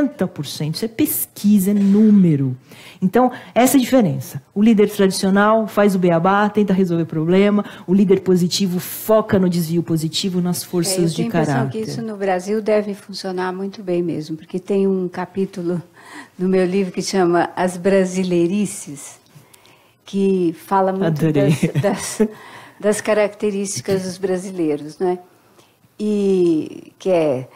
80%. Isso é pesquisa, é número. Então, essa é a diferença. O líder tradicional faz o beabá, tenta resolver o problema. O líder positivo foca no desvio positivo, nas forças de caráter. Eu tenho a impressão que isso no Brasil deve funcionar muito bem mesmo, porque tem um capítulo no meu livro que chama As Brasileirices, que fala muito das características dos brasileiros, né? E que é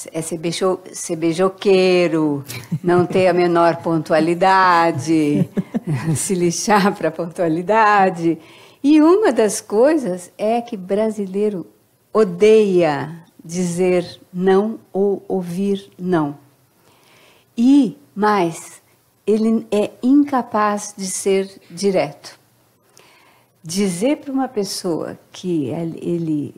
ser beijoqueiro, não ter a menor pontualidade, se lixar para a pontualidade. E uma das coisas é que brasileiro odeia dizer não ou ouvir não. E mais, ele é incapaz de ser direto. Dizer para uma pessoa que ele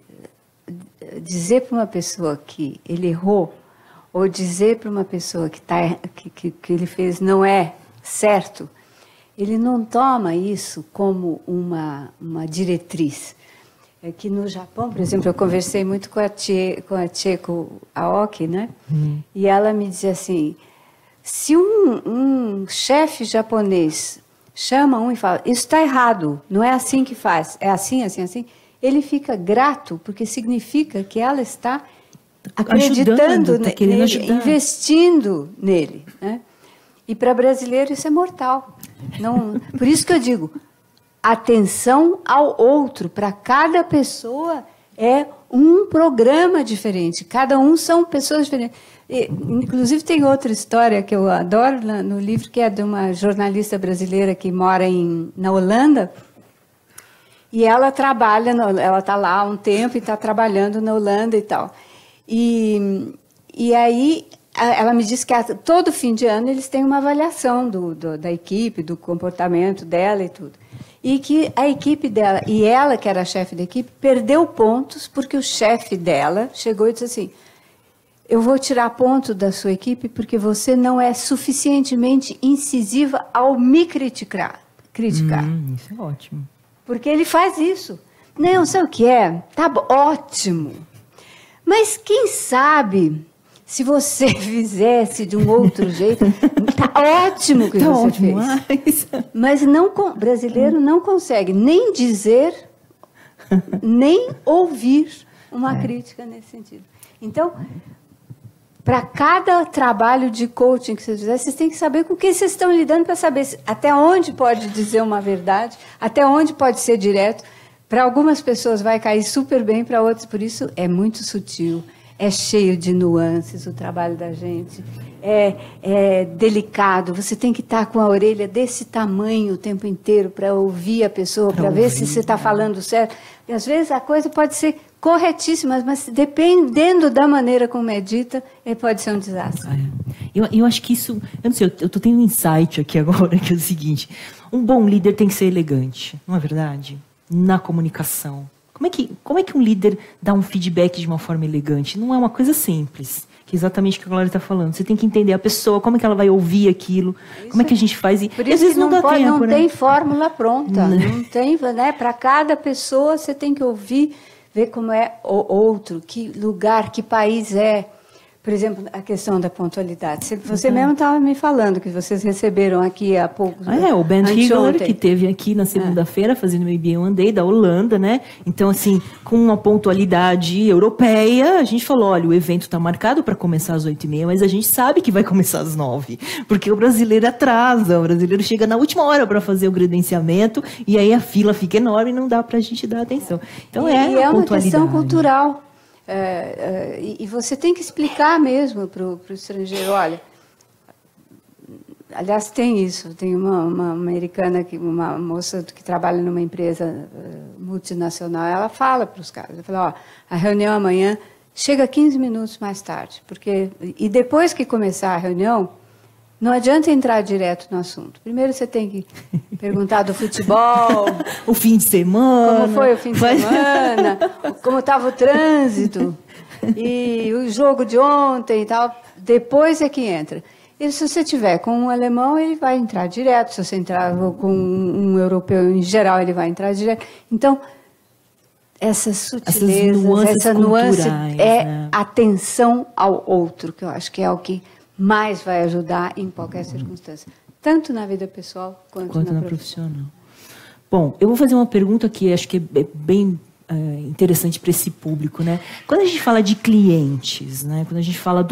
errou, ou dizer para uma pessoa que ele fez não é certo, ele não toma isso como uma diretriz. É que no Japão, por exemplo, eu conversei muito com a Chieko Aoki, né? E ela me dizia assim, se um chefe japonês chama um e fala, isso está errado, não é assim que faz, é assim, assim, assim, ele fica grato, porque significa que ela está acreditando nele, investindo nele. Né? E para brasileiro isso é mortal. Não, por isso que eu digo, atenção ao outro, para cada pessoa é um programa diferente, cada um são pessoas diferentes. Inclusive tem outra história que eu adoro no livro, que é de uma jornalista brasileira que mora na Holanda, e ela trabalha, ela está lá há um tempo e está trabalhando na Holanda e tal. E E aí, ela me disse que todo fim de ano eles têm uma avaliação da equipe, do comportamento dela e tudo. E que a equipe dela, e ela, que era a chefe da equipe, perdeu pontos porque o chefe dela chegou e disse assim: eu vou tirar ponto da sua equipe porque você não é suficientemente incisiva ao me criticar. Isso é ótimo. Porque ele faz isso. Não, sabe o que é? Tá ótimo. Mas quem sabe, se você fizesse de um outro jeito, tá ótimo que você fez. Mas brasileiro não consegue nem dizer, nem ouvir uma crítica nesse sentido. Então, para cada trabalho de coaching que vocês fizerem, vocês têm que saber com o que vocês estão lidando para saber até onde pode dizer uma verdade, até onde pode ser direto. Para algumas pessoas vai cair super bem, para outras, por isso, é muito sutil, é cheio de nuances o trabalho da gente, é delicado, você tem que estar com a orelha desse tamanho o tempo inteiro para ouvir a pessoa, para ver se você está falando certo. E às vezes a coisa pode ser corretíssima, mas dependendo da maneira como é dita, pode ser um desastre. Eu acho que isso, eu não sei, eu estou tendo um insight aqui agora, que é o seguinte: um bom líder tem que ser elegante, não é verdade? Na comunicação. Como é que um líder dá um feedback de uma forma elegante? Não é uma coisa simples, que é exatamente o que a Glória está falando. Você tem que entender a pessoa, como é que ela vai ouvir aquilo, como é que a gente faz. Por isso às vezes não dá tempo, não tem fórmula pronta. Não tem, né? Para cada pessoa você tem que ouvir, ver como é o outro, que lugar, que país é. Por exemplo, a questão da pontualidade. Você mesmo estava me falando que vocês receberam aqui há pouco. O Ben Higler, que esteve aqui na segunda-feira fazendo o MBA One Day da Holanda, né? Então, assim, com uma pontualidade europeia, a gente falou: olha, o evento está marcado para começar às 8h30, mas a gente sabe que vai começar às 9h, porque o brasileiro atrasa, o brasileiro chega na última hora para fazer o credenciamento e aí a fila fica enorme e não dá para a gente dar atenção. Então, é uma questão cultural. E você tem que explicar mesmo para o estrangeiro: olha, aliás, tem isso, tem uma americana, uma moça que trabalha numa empresa multinacional, ela fala para os caras, ela fala: ó, a reunião amanhã chega 15 minutos mais tarde, e depois que começar a reunião, não adianta entrar direto no assunto. Primeiro você tem que perguntar do futebol. O fim de semana. Como foi o fim de semana. Como estava o trânsito. E o jogo de ontem e tal. Depois é que entra. E se você tiver com um alemão, ele vai entrar direto. Se você entrar com um europeu em geral, ele vai entrar direto. Então, essas sutilezas, essa nuance atenção ao outro, que eu acho que é o que mais vai ajudar em qualquer circunstância, tanto na vida pessoal quanto na profissional. Bom, eu vou fazer uma pergunta que acho que é bem interessante para esse público, né? Quando a gente fala de clientes, né? Quando a gente fala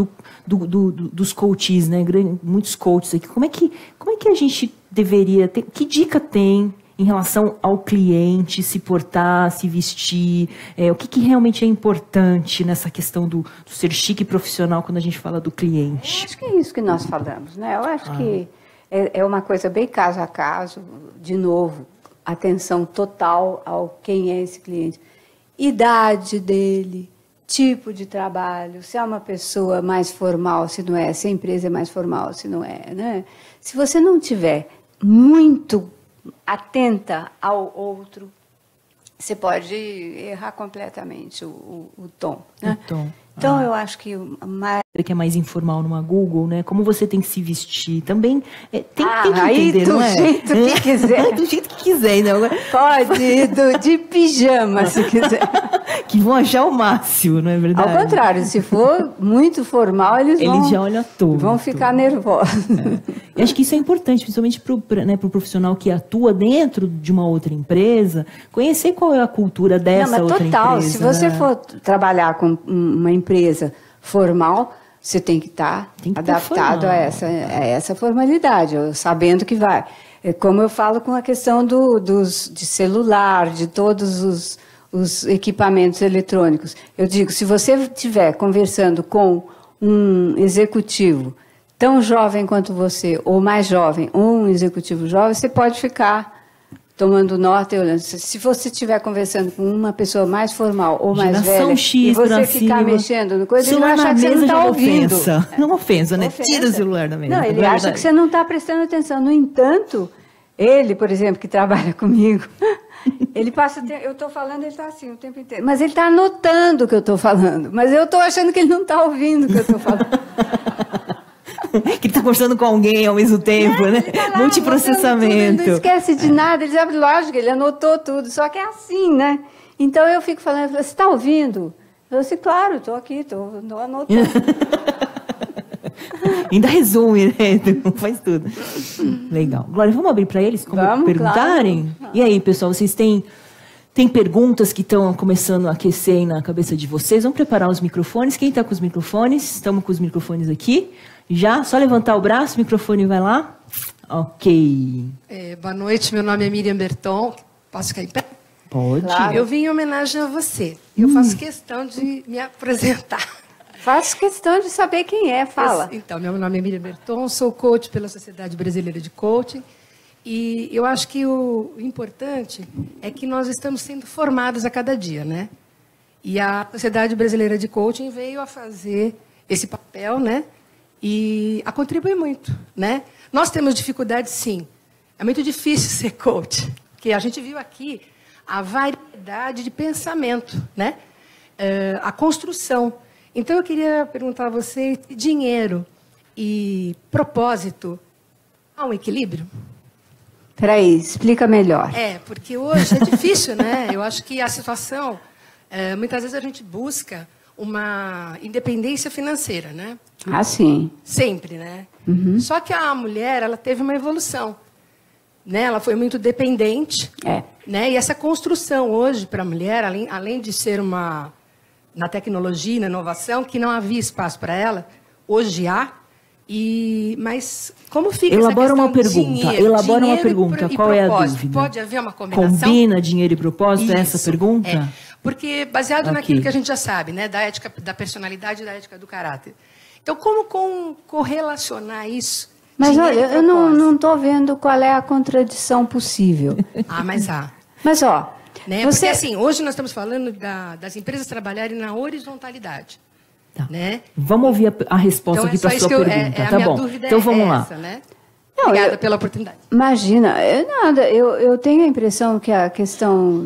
dos coaches, né? Muitos coaches aqui, como é que a gente deveria ter, que dica tem em relação ao cliente, se portar, se vestir, o que realmente é importante nessa questão do ser chique profissional quando a gente fala do cliente? Eu acho que é isso que nós falamos, né? Eu acho que é uma coisa bem caso a caso, de novo, atenção total ao quem é esse cliente. Idade dele, tipo de trabalho, se é uma pessoa mais formal, se não é, se a empresa é mais formal, se não é, né? Se você não tiver muito atenta ao outro, você pode errar completamente o tom, né? O tom. Então, eu acho que mais... que é mais informal numa Google, né? Como você tem que se vestir. Também tem que aí entender, do não é? jeito que quiser. Do jeito que quiser, não. Pode ir de pijama, se quiser. Que vão achar o máximo, não é verdade? Ao contrário, se for muito formal, eles já olham todo. Vão ficar nervosos. Eu acho que isso é importante, principalmente para o profissional que atua dentro de uma outra empresa, conhecer qual é a cultura dessa outra total, empresa. Se você for trabalhar com uma empresa formal, você tem que estar adaptado a essa formalidade, sabendo que vai. É como eu falo com a questão de celular, de todos os equipamentos eletrônicos. Eu digo, se você estiver conversando com um executivo tão jovem quanto você, ou mais jovem, ou um executivo jovem, você pode ficar tomando nota e olhando. Se você estiver conversando com uma pessoa mais formal ou mais Geração velha, X e você cima, ficar mexendo no coisa, ele vai celular achar na que você não mesa está já é ouvindo. ofensa. Não ofensa, né? Ofensa. Tira o celular da mesa. Não, ele é acha verdade. que você não está prestando atenção. No entanto, ele, por exemplo, que trabalha comigo, ele passa, eu estou falando, ele está assim o tempo inteiro. Mas ele está anotando o que eu estou falando. Mas eu estou achando que ele não está ouvindo o que eu estou falando. Que está conversando com alguém ao mesmo tempo, né? Ele tá lá, Multiprocessamento. Tudo, ele não esquece de nada. Ele sabe, lógico, ele anotou tudo. Só que é assim, né? Então eu fico falando, você está ouvindo? Eu disse, claro, estou aqui, estou anotando. Ainda resume, né? Faz tudo. Legal. Glória, vamos abrir para eles como Vamos, perguntarem? claro. E aí, pessoal, vocês têm perguntas que estão começando a aquecer aí na cabeça de vocês? Vamos preparar os microfones. Quem está com os microfones? Estamos com os microfones aqui. Já? Só levantar o braço, o microfone vai lá. Ok. Boa noite, meu nome é Miriam Berton. Posso ficar em pé? Pode. Claro. Eu vim em homenagem a você. Eu faço questão de me apresentar. Faço questão de saber quem é, fala. Então, meu nome é Miriam Berton, sou coach pela Sociedade Brasileira de Coaching. E eu acho que o importante é que nós estamos sendo formados a cada dia, né? E a Sociedade Brasileira de Coaching veio a fazer esse papel, né? E a contribuir muito, né? Nós temos dificuldades, sim. É muito difícil ser coach, porque a gente viu aqui a variedade de pensamento, né? A construção. Então, eu queria perguntar a você, dinheiro e propósito, há um equilíbrio? Peraí, explica melhor. Porque hoje é difícil, né? Eu acho que a situação, muitas vezes a gente busca uma independência financeira, né? Ah, sim. Sempre, né? Só que a mulher, ela teve uma evolução, né? Ela foi muito dependente, né? E essa construção hoje para a mulher, além de ser na tecnologia, na inovação, que não havia espaço para ela, hoje há. Mas como fica Elabora essa uma questão pergunta. dinheiro, Elabora uma dinheiro pergunta. e Qual é a propósito? dúvida? Pode haver uma combinação? Combina dinheiro e propósito? É essa Isso, pergunta? Porque baseado Ok. naquilo que a gente já sabe, né? Da ética da personalidade e da ética do caráter. Então, como correlacionar isso? Mas dinheiro olha, e eu propósito? não estou vendo qual é a contradição possível. Mas há. Mas, ó, Né? você... Porque, assim, hoje nós estamos falando das empresas trabalharem na horizontalidade. Tá. Né? Vamos ouvir a resposta Então, aqui é só para a isso sua que pergunta. a Tá minha bom. dúvida Então vamos lá. essa, né? Não, Obrigada eu- pela oportunidade. Imagina, eu tenho a impressão que a questão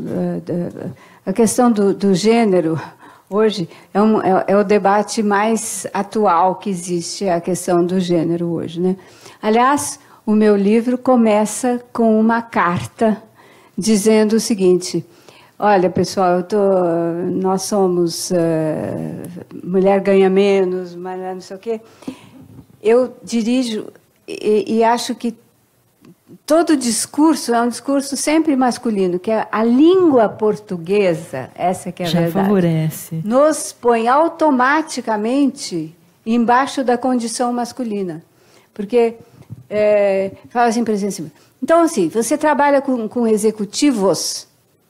do gênero hoje é o debate mais atual que existe, a questão do gênero hoje, né? Aliás, o meu livro começa com uma carta dizendo o seguinte: olha, pessoal, nós somos mulher ganha menos, mulher não sei o quê. Eu dirijo e acho que todo discurso é um discurso sempre masculino, que é a língua portuguesa, essa que é a Já verdade, favorece. nos põe automaticamente embaixo da condição masculina. Porque, fala assim, por exemplo, então, assim, você trabalha com executivos.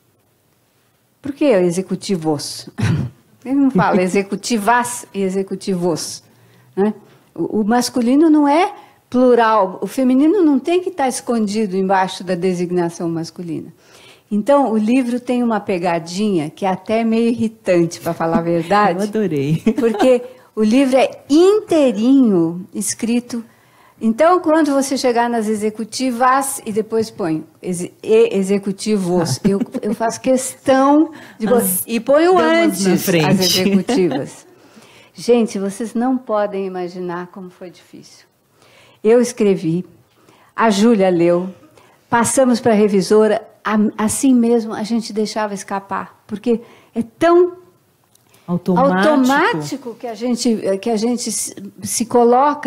Por que executivos? Ele não fala executivas e executivos, né? O masculino não é plural, o feminino não tem que estar escondido embaixo da designação masculina. Então, o livro tem uma pegadinha que é até meio irritante, para falar a verdade. Eu adorei. Porque o livro é inteirinho escrito. Então, quando você chegar nas executivas e depois põe executivos, eu faço questão de e ponho damas na antes frente. as executivas. Gente, vocês não podem imaginar como foi difícil. Eu escrevi, a Júlia leu, passamos para a revisora, assim mesmo a gente deixava escapar, porque é tão automático que a gente se coloca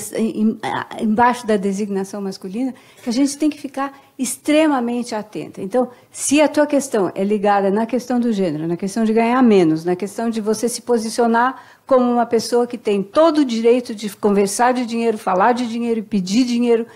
embaixo da designação masculina, que a gente tem que ficar extremamente atenta. Então, se a tua questão é ligada na questão do gênero, na questão de ganhar menos, na questão de você se posicionar como uma pessoa que tem todo o direito de conversar de dinheiro, falar de dinheiro, pedir dinheiro,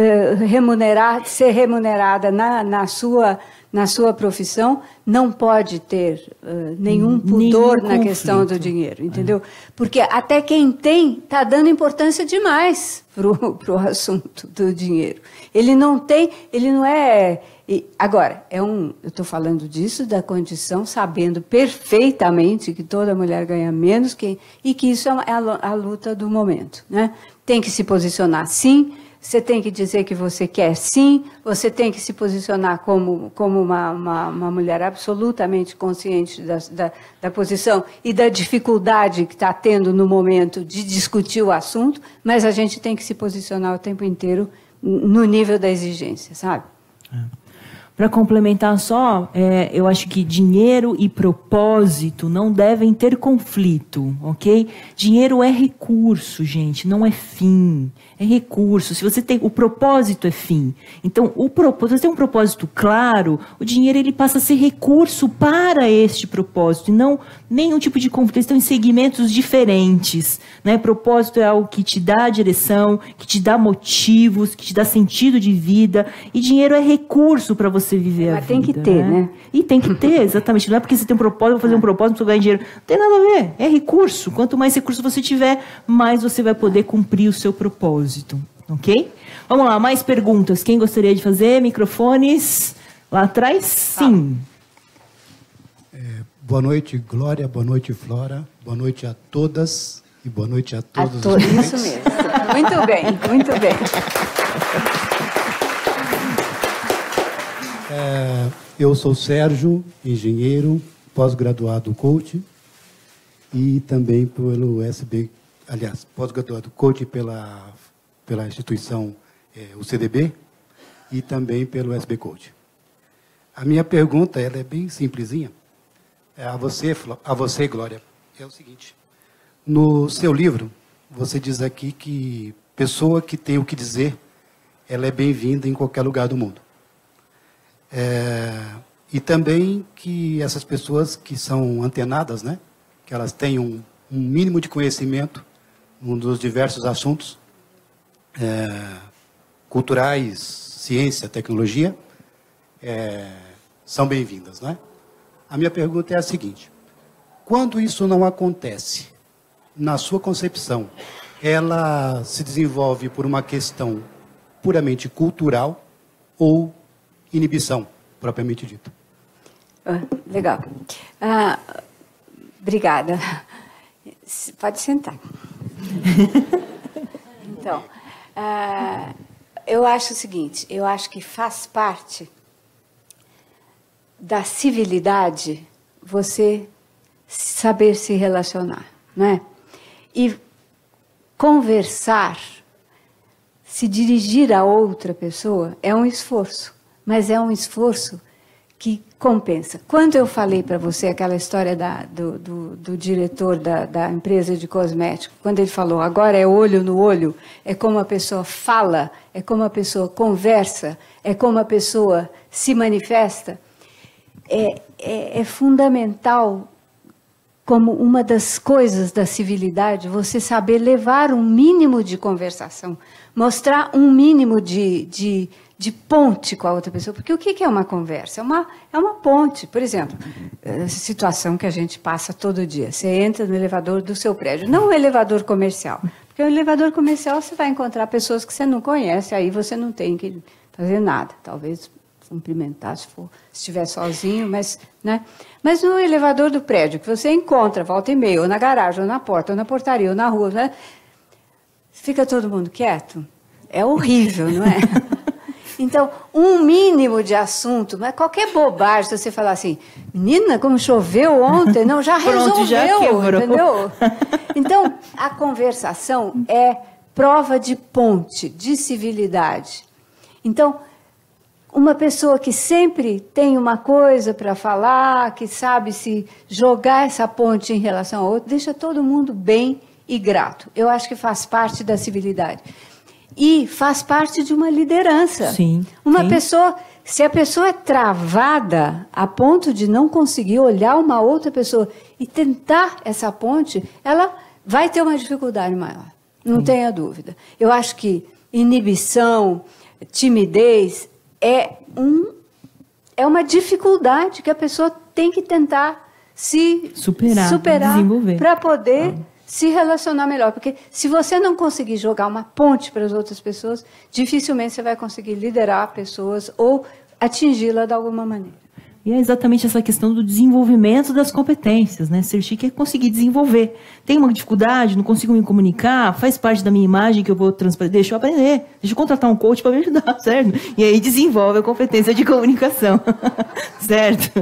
ser remunerada na sua profissão, não pode ter nenhum pudor na questão do dinheiro, entendeu? Porque até quem tem está dando importância demais. para o assunto do dinheiro. Ele não é... Agora, eu estou falando disso da condição, sabendo perfeitamente que toda mulher ganha menos e que isso é a luta do momento, né? Tem que se posicionar sim, você tem que dizer que você quer sim, você tem que se posicionar como uma mulher absolutamente consciente da posição e da dificuldade que está tendo no momento de discutir o assunto, mas a gente tem que se posicionar o tempo inteiro no nível da exigência, sabe? Para complementar só, eu acho que dinheiro e propósito não devem ter conflito, ok? Dinheiro é recurso, gente, não é fim. É recurso. Se você tem o propósito é fim. Então, se você tem um propósito claro, o dinheiro ele passa a ser recurso para este propósito, e não nenhum tipo de conflito. Eles estão em segmentos diferentes, né? Propósito é algo que te dá direção, que te dá motivos, que te dá sentido de vida, e dinheiro é recurso para você viver a vida. Mas tem que ter, né? E tem que ter, exatamente. Não é porque você tem um propósito, vou fazer um propósito para ganhar dinheiro. Não tem nada a ver. É recurso. Quanto mais recurso você tiver, mais você vai poder cumprir o seu propósito. Ok? Vamos lá, mais perguntas. Quem gostaria de fazer? Microfones lá atrás? Sim. Boa noite, Glória. Boa noite, Flora. Boa noite a todas e boa noite a todos. Isso mesmo. Muito bem, muito bem. Eu sou Sérgio, engenheiro, pós-graduado coach e também pelo SB, aliás, pós-graduado coach pela instituição o CDB e também pelo SB Coach. A minha pergunta ela é bem simplesinha. A você, Glória, é o seguinte. No seu livro, você diz aqui que pessoa que tem o que dizer, ela é bem-vinda em qualquer lugar do mundo. E também que essas pessoas que são antenadas, né, que elas tenham um mínimo de conhecimento dos diversos assuntos culturais, ciência, tecnologia, são bem-vindas, né? A minha pergunta é a seguinte: quando isso não acontece, na sua concepção, ela se desenvolve por uma questão puramente cultural ou inibição, propriamente dita? Legal. Obrigada. Pode sentar. Então, eu acho o seguinte, eu acho que faz parte da civilidade você saber se relacionar, não é? E conversar, se dirigir a outra pessoa é um esforço, mas é um esforço que compensa. Quando eu falei para você aquela história do diretor da empresa de cosméticos, quando ele falou, agora é olho no olho, é como a pessoa fala, é como a pessoa conversa, é como a pessoa se manifesta, é fundamental, como uma das coisas da civilidade, você saber levar um mínimo de conversação, mostrar um mínimo de ponte com a outra pessoa. Porque o que é uma conversa? É uma ponte. Por exemplo, situação que a gente passa todo dia. Você entra no elevador do seu prédio, não um elevador comercial. Porque o elevador comercial você vai encontrar pessoas que você não conhece, aí você não tem que fazer nada. Talvez cumprimentar se estiver sozinho, mas, né? Mas no elevador do prédio, que você encontra, volta e meia, ou na garagem, ou na porta, ou na portaria, ou na rua, né? Fica todo mundo quieto? É horrível, não é? Então, um mínimo de assunto, mas qualquer bobagem, se você falar assim, menina, como choveu ontem, não, já resolveu, pronto, já quebrou. Entendeu? Então, a conversação é prova de ponte, de civilidade. Então, uma pessoa que sempre tem uma coisa para falar, que sabe se jogar essa ponte em relação ao outro, deixa todo mundo bem e grato. Eu acho que faz parte da civilidade. E faz parte de uma liderança. Sim. Uma pessoa, se a pessoa é travada a ponto de não conseguir olhar uma outra pessoa e tentar essa ponte, ela vai ter uma dificuldade maior. Não tenha dúvida. Eu acho que inibição, timidez, é uma dificuldade que a pessoa tem que tentar se superar desenvolver para poder se relacionar melhor. Porque se você não conseguir jogar uma ponte para as outras pessoas, dificilmente você vai conseguir liderar pessoas ou atingi-la de alguma maneira. E é exatamente essa questão do desenvolvimento das competências, né? Ser chique é conseguir desenvolver. Tem uma dificuldade, não consigo me comunicar, faz parte da minha imagem que eu vou transparecer, deixa eu aprender, deixa eu contratar um coach para me ajudar, certo? E aí desenvolve a competência de comunicação, certo?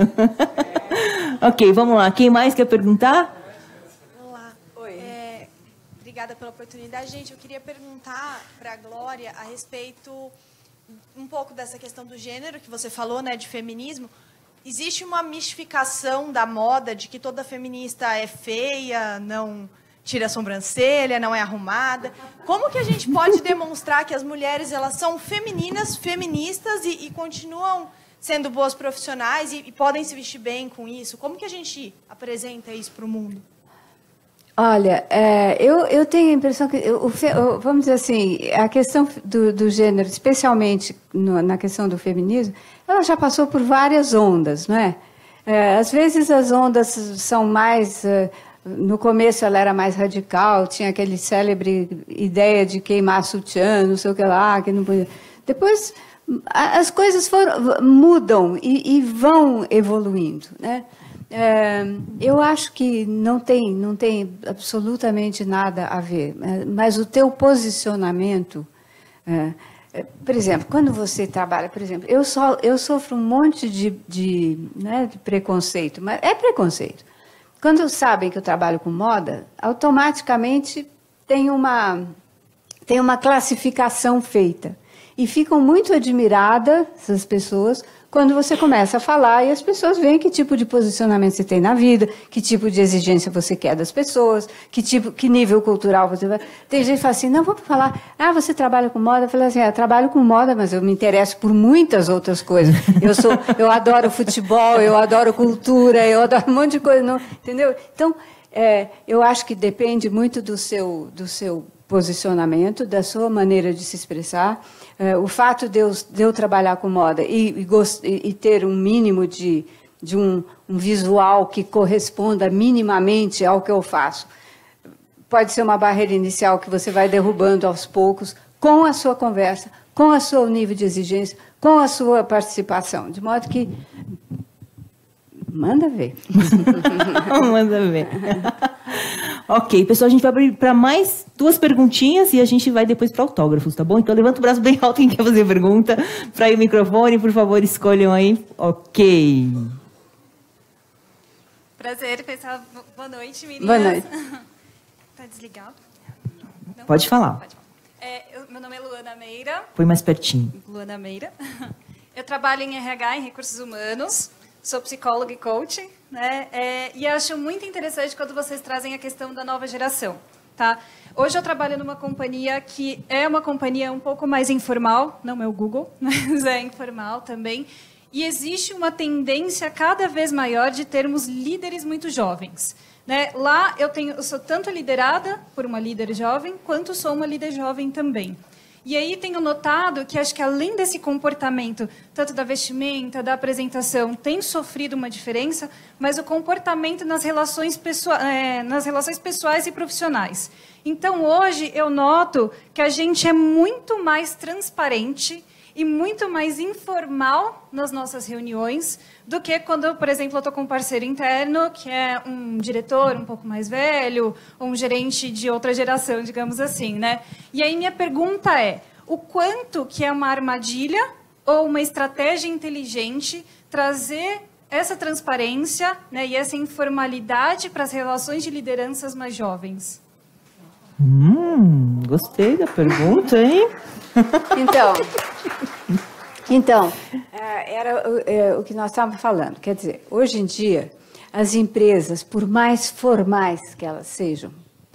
Ok, vamos lá. Quem mais quer perguntar? Olá. Oi. Obrigada pela oportunidade. Gente, eu queria perguntar para a Glória a respeito um pouco dessa questão do gênero que você falou, né, de feminismo. Existe uma mistificação da moda de que toda feminista é feia, não tira a sobrancelha, não é arrumada. Como que a gente pode demonstrar que as mulheres elas são femininas, feministas e continuam sendo boas profissionais e podem se vestir bem com isso? Como que a gente apresenta isso para o mundo? Olha, eu tenho a impressão que, vamos dizer assim, a questão do gênero, especialmente na questão do feminismo, ela já passou por várias ondas, não é? Às vezes as ondas são mais... No começo ela era mais radical, tinha aquele célebre ideia de queimar sutiã, não sei o que lá, que não podia... Depois as coisas mudam e vão evoluindo, né? Eu acho que não tem absolutamente nada a ver, mas o teu posicionamento, por exemplo, quando você trabalha, por exemplo, eu sofro um monte de preconceito, mas é preconceito. Quando sabem que eu trabalho com moda, automaticamente tem uma classificação feita. E ficam muito admiradas, essas pessoas, quando você começa a falar e as pessoas veem que tipo de posicionamento você tem na vida, que tipo de exigência você quer das pessoas, que nível cultural você vai... Tem gente que fala assim, não, vamos falar, você trabalha com moda? Eu falo assim, trabalho com moda, mas eu me interesso por muitas outras coisas. Eu adoro futebol, eu adoro cultura, eu adoro um monte de coisa, não, entendeu? Então, eu acho que depende muito do seu posicionamento, da sua maneira de se expressar. O fato de eu trabalhar com moda e ter um mínimo de um visual que corresponda minimamente ao que eu faço, pode ser uma barreira inicial que você vai derrubando aos poucos com a sua conversa, com o seu nível de exigência, com a sua participação, de modo que manda ver. Manda ver. Ok, pessoal, a gente vai abrir para mais 2 perguntinhas e a gente vai depois para autógrafos, tá bom? Então, levanta o braço bem alto quem quer fazer pergunta. Para ir o microfone, por favor, escolham aí. Ok. Prazer, pessoal. Boa noite, meninas. Boa noite. Tá desligado? Não? Pode falar. Pode falar. Meu nome é Luana Meira. Põe mais pertinho. Luana Meira. Eu trabalho em RH, em Recursos Humanos. Sou psicóloga e coach, né? E acho muito interessante quando vocês trazem a questão da nova geração, tá? Hoje eu trabalho numa companhia que é uma companhia um pouco mais informal, não é o Google, mas é informal também. E existe uma tendência cada vez maior de termos líderes muito jovens, né? Lá eu sou tanto liderada por uma líder jovem, quanto sou uma líder jovem também. E aí tenho notado que acho que além desse comportamento, tanto da vestimenta, da apresentação, tem sofrido uma diferença, mas o comportamento nas relações pessoais e profissionais. Então, hoje, eu noto que a gente é muito mais transparente e muito mais informal nas nossas reuniões do que quando, por exemplo, eu estou com um parceiro interno, que é um diretor um pouco mais velho, ou um gerente de outra geração, digamos assim, né? E aí minha pergunta é, o quanto que é uma armadilha ou uma estratégia inteligente trazer essa transparência, né, e essa informalidade para as relações de lideranças mais jovens? Gostei da pergunta, hein? Então, era o que nós estávamos falando. Quer dizer, hoje em dia, as empresas, por mais formais que elas sejam,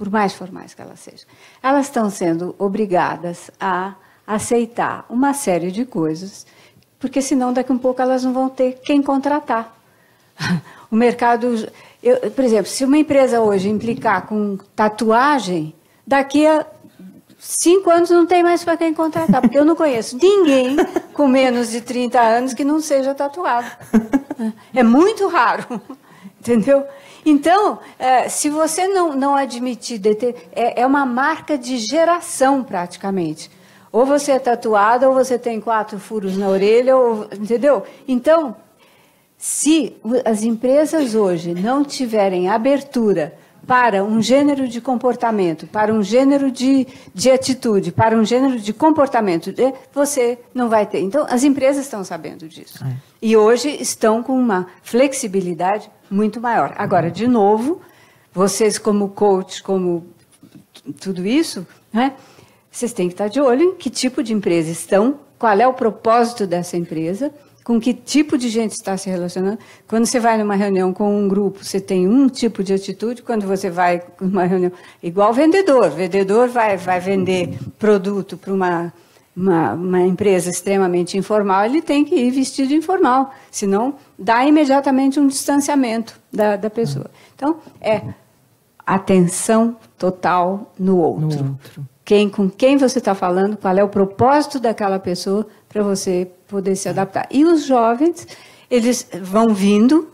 elas estão sendo obrigadas a aceitar uma série de coisas, porque senão daqui a um pouco elas não vão ter quem contratar. O mercado... por exemplo, se uma empresa hoje implicar com tatuagem, daqui a 5 anos não tem mais para quem contratar, porque eu não conheço ninguém com menos de 30 anos que não seja tatuado. É muito raro. entendeu? Então, se você não admitir, é uma marca de geração, praticamente. Ou você é tatuado, ou você tem 4 furos na orelha, entendeu? Então, se as empresas hoje não tiverem abertura para um gênero de comportamento, para um gênero de atitude, para um gênero de comportamento, você não vai ter. Então, as empresas estão sabendo disso. E hoje estão com uma flexibilidade muito maior. Agora, de novo, vocês como coach, como tudo isso, né, vocês têm que estar de olho em que tipo de empresa estão, qual é o propósito dessa empresa, com que tipo de gente está se relacionando. Quando você vai numa reunião com um grupo, você tem um tipo de atitude, quando você vai numa reunião... Igual vendedor. Vendedor vai vender produto para uma empresa extremamente informal, ele tem que ir vestido informal, senão dá imediatamente um distanciamento da pessoa. Então, atenção total no outro. Com quem você está falando, qual é o propósito daquela pessoa para você poder se adaptar. E os jovens, eles vão vindo,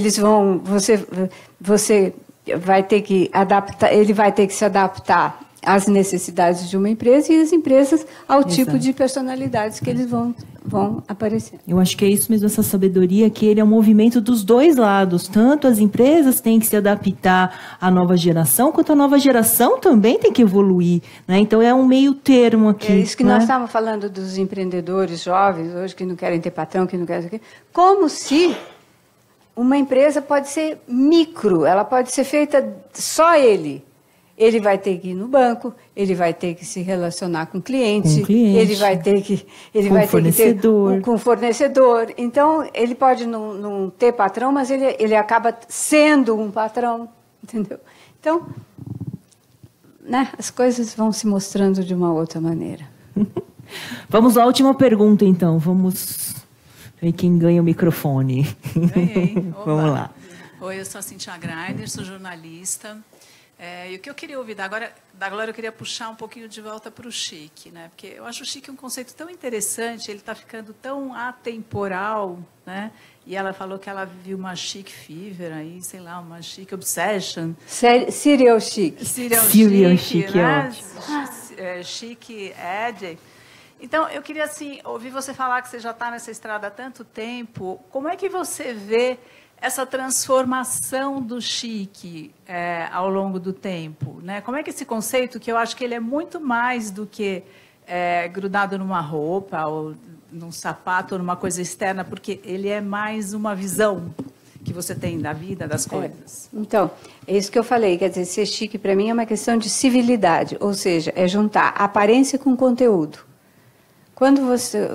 você vai ter que adaptar, ele vai ter que se adaptar às necessidades de uma empresa e as empresas ao tipo de personalidades que eles vão aparecer. Eu acho que é isso mesmo, essa sabedoria, que ele é um movimento dos dois lados. Tanto as empresas têm que se adaptar à nova geração, quanto a nova geração também tem que evoluir, né? Então é um meio termo aqui. É isso que nós estávamos falando dos empreendedores jovens hoje, que não querem ter patrão, que não querem... Como se uma empresa pode ser micro, ela pode ser feita só ele. Ele vai ter que ir no banco, ele vai ter que se relacionar com o cliente, ele vai ter que com fornecedor. Então, ele pode não ter patrão, mas ele acaba sendo um patrão, entendeu? Então, né, as coisas vão se mostrando de uma outra maneira. Vamos à última pergunta, então. Vamos ver quem ganha o microfone. Ganhei. Vamos lá. Oi, eu sou a Cintia Greiner, sou jornalista. E o que eu queria ouvir da Glória, eu queria puxar um pouquinho de volta para o chique, né? Porque eu acho o chique um conceito tão interessante, ele está ficando tão atemporal, né? E ela falou que ela viveu uma chic fever aí, sei lá, uma chic obsession. Serial chic. Serial chic, né? Chic ed. Então, eu queria, assim, ouvir você falar que você já está nessa estrada há tanto tempo. Como é que você vê essa transformação do chique ao longo do tempo, né? Como é que esse conceito, que eu acho que ele é muito mais do que grudado numa roupa, ou num sapato, ou numa coisa externa, porque ele é mais uma visão que você tem da vida, das coisas. Então, é isso que eu falei, quer dizer, ser chique para mim é uma questão de civilidade, ou seja, é juntar aparência com conteúdo. Quando você...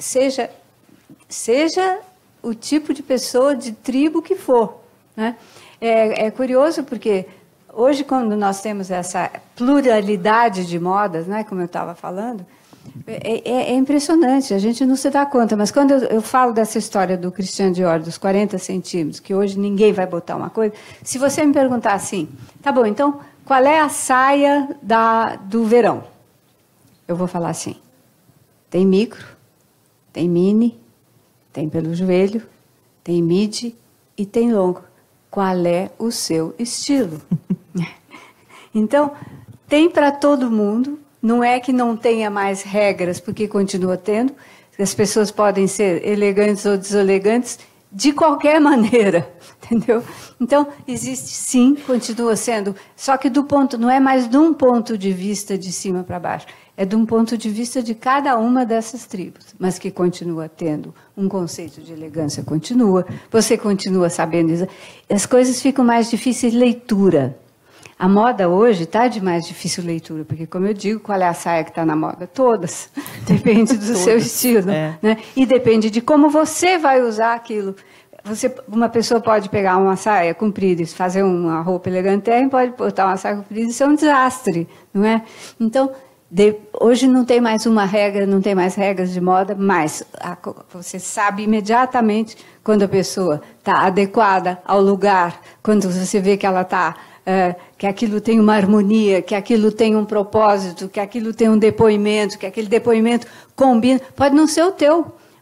Seja o tipo de pessoa, de tribo que for, né? É curioso porque hoje, quando nós temos essa pluralidade de modas, né, como eu estava falando, é impressionante, a gente não se dá conta, mas quando eu falo dessa história do Christian Dior, dos 40 centímetros, que hoje ninguém vai botar uma coisa, se você me perguntar assim, tá bom, então, qual é a saia do verão? Eu vou falar assim, tem micro, tem mini, tem pelo joelho, tem midi e tem longo. Qual é o seu estilo? Então, tem para todo mundo. Não é que não tenha mais regras, porque continua tendo. As pessoas podem ser elegantes ou deselegantes de qualquer maneira, entendeu? Então, existe sim, continua sendo, só que não é mais de um ponto de vista de cima para baixo, é de um ponto de vista de cada uma dessas tribos, mas que continua tendo um conceito de elegância, continua, você continua sabendo, as coisas ficam mais difíceis de leitura. A moda hoje está de mais difícil leitura, porque, como eu digo, qual é a saia que está na moda? Todas. Depende do seu estilo. Né? E depende de como você vai usar aquilo. Uma pessoa pode pegar uma saia comprida e fazer uma roupa elegante, e pode botar uma saia comprida e ser um desastre, não é? Então, hoje não tem mais uma regra, não tem mais regras de moda, mas você sabe imediatamente quando a pessoa está adequada ao lugar, quando você vê que ela está... que aquilo tem uma harmonia, que aquilo tem um propósito, que aquilo tem um depoimento, que aquele depoimento combina. Pode não ser o teu,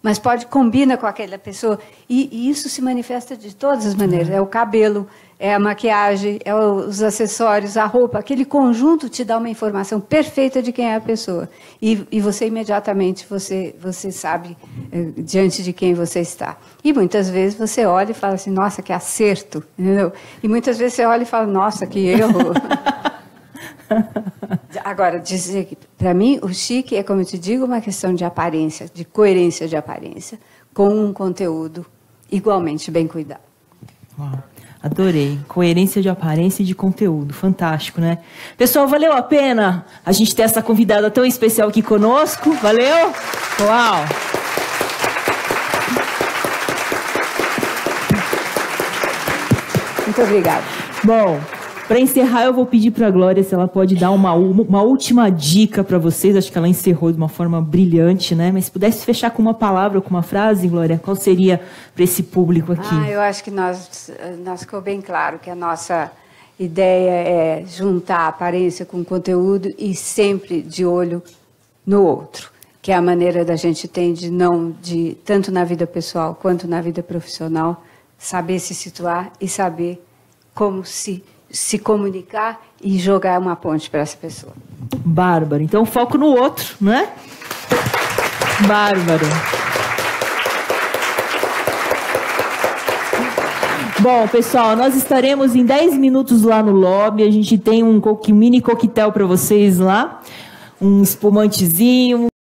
mas combina com aquela pessoa. E isso se manifesta de todas as maneiras. É o cabelo, é a maquiagem, é os acessórios, a roupa. Aquele conjunto te dá uma informação perfeita de quem é a pessoa. E você, imediatamente, você sabe diante de quem você está. E muitas vezes você olha e fala assim, nossa, que acerto. Entendeu? E muitas vezes você olha e fala, nossa, que erro. Agora, dizer que, para mim, o chique é, como eu te digo, uma questão de aparência, de coerência de aparência, com um conteúdo igualmente bem cuidado. Uau, adorei. Coerência de aparência e de conteúdo. Fantástico, né? Pessoal, valeu a pena a gente ter essa convidada tão especial aqui conosco? Valeu? Uau! Muito obrigada. Bom, para encerrar, eu vou pedir para a Glória se ela pode dar uma última dica para vocês. Acho que ela encerrou de uma forma brilhante, né? Mas se pudesse fechar com uma palavra ou com uma frase, Glória, qual seria para esse público aqui? Eu acho que nós ficou bem claro que a nossa ideia é juntar a aparência com o conteúdo e sempre de olho no outro, que é a maneira da gente ter de tanto na vida pessoal quanto na vida profissional, saber se situar e saber como se comunicar e jogar uma ponte para essa pessoa. Bárbaro. Então, foco no outro, né? Bárbaro. Bom, pessoal, nós estaremos em 10 minutos lá no lobby. A gente tem um mini coquetel para vocês lá, um espumantezinho.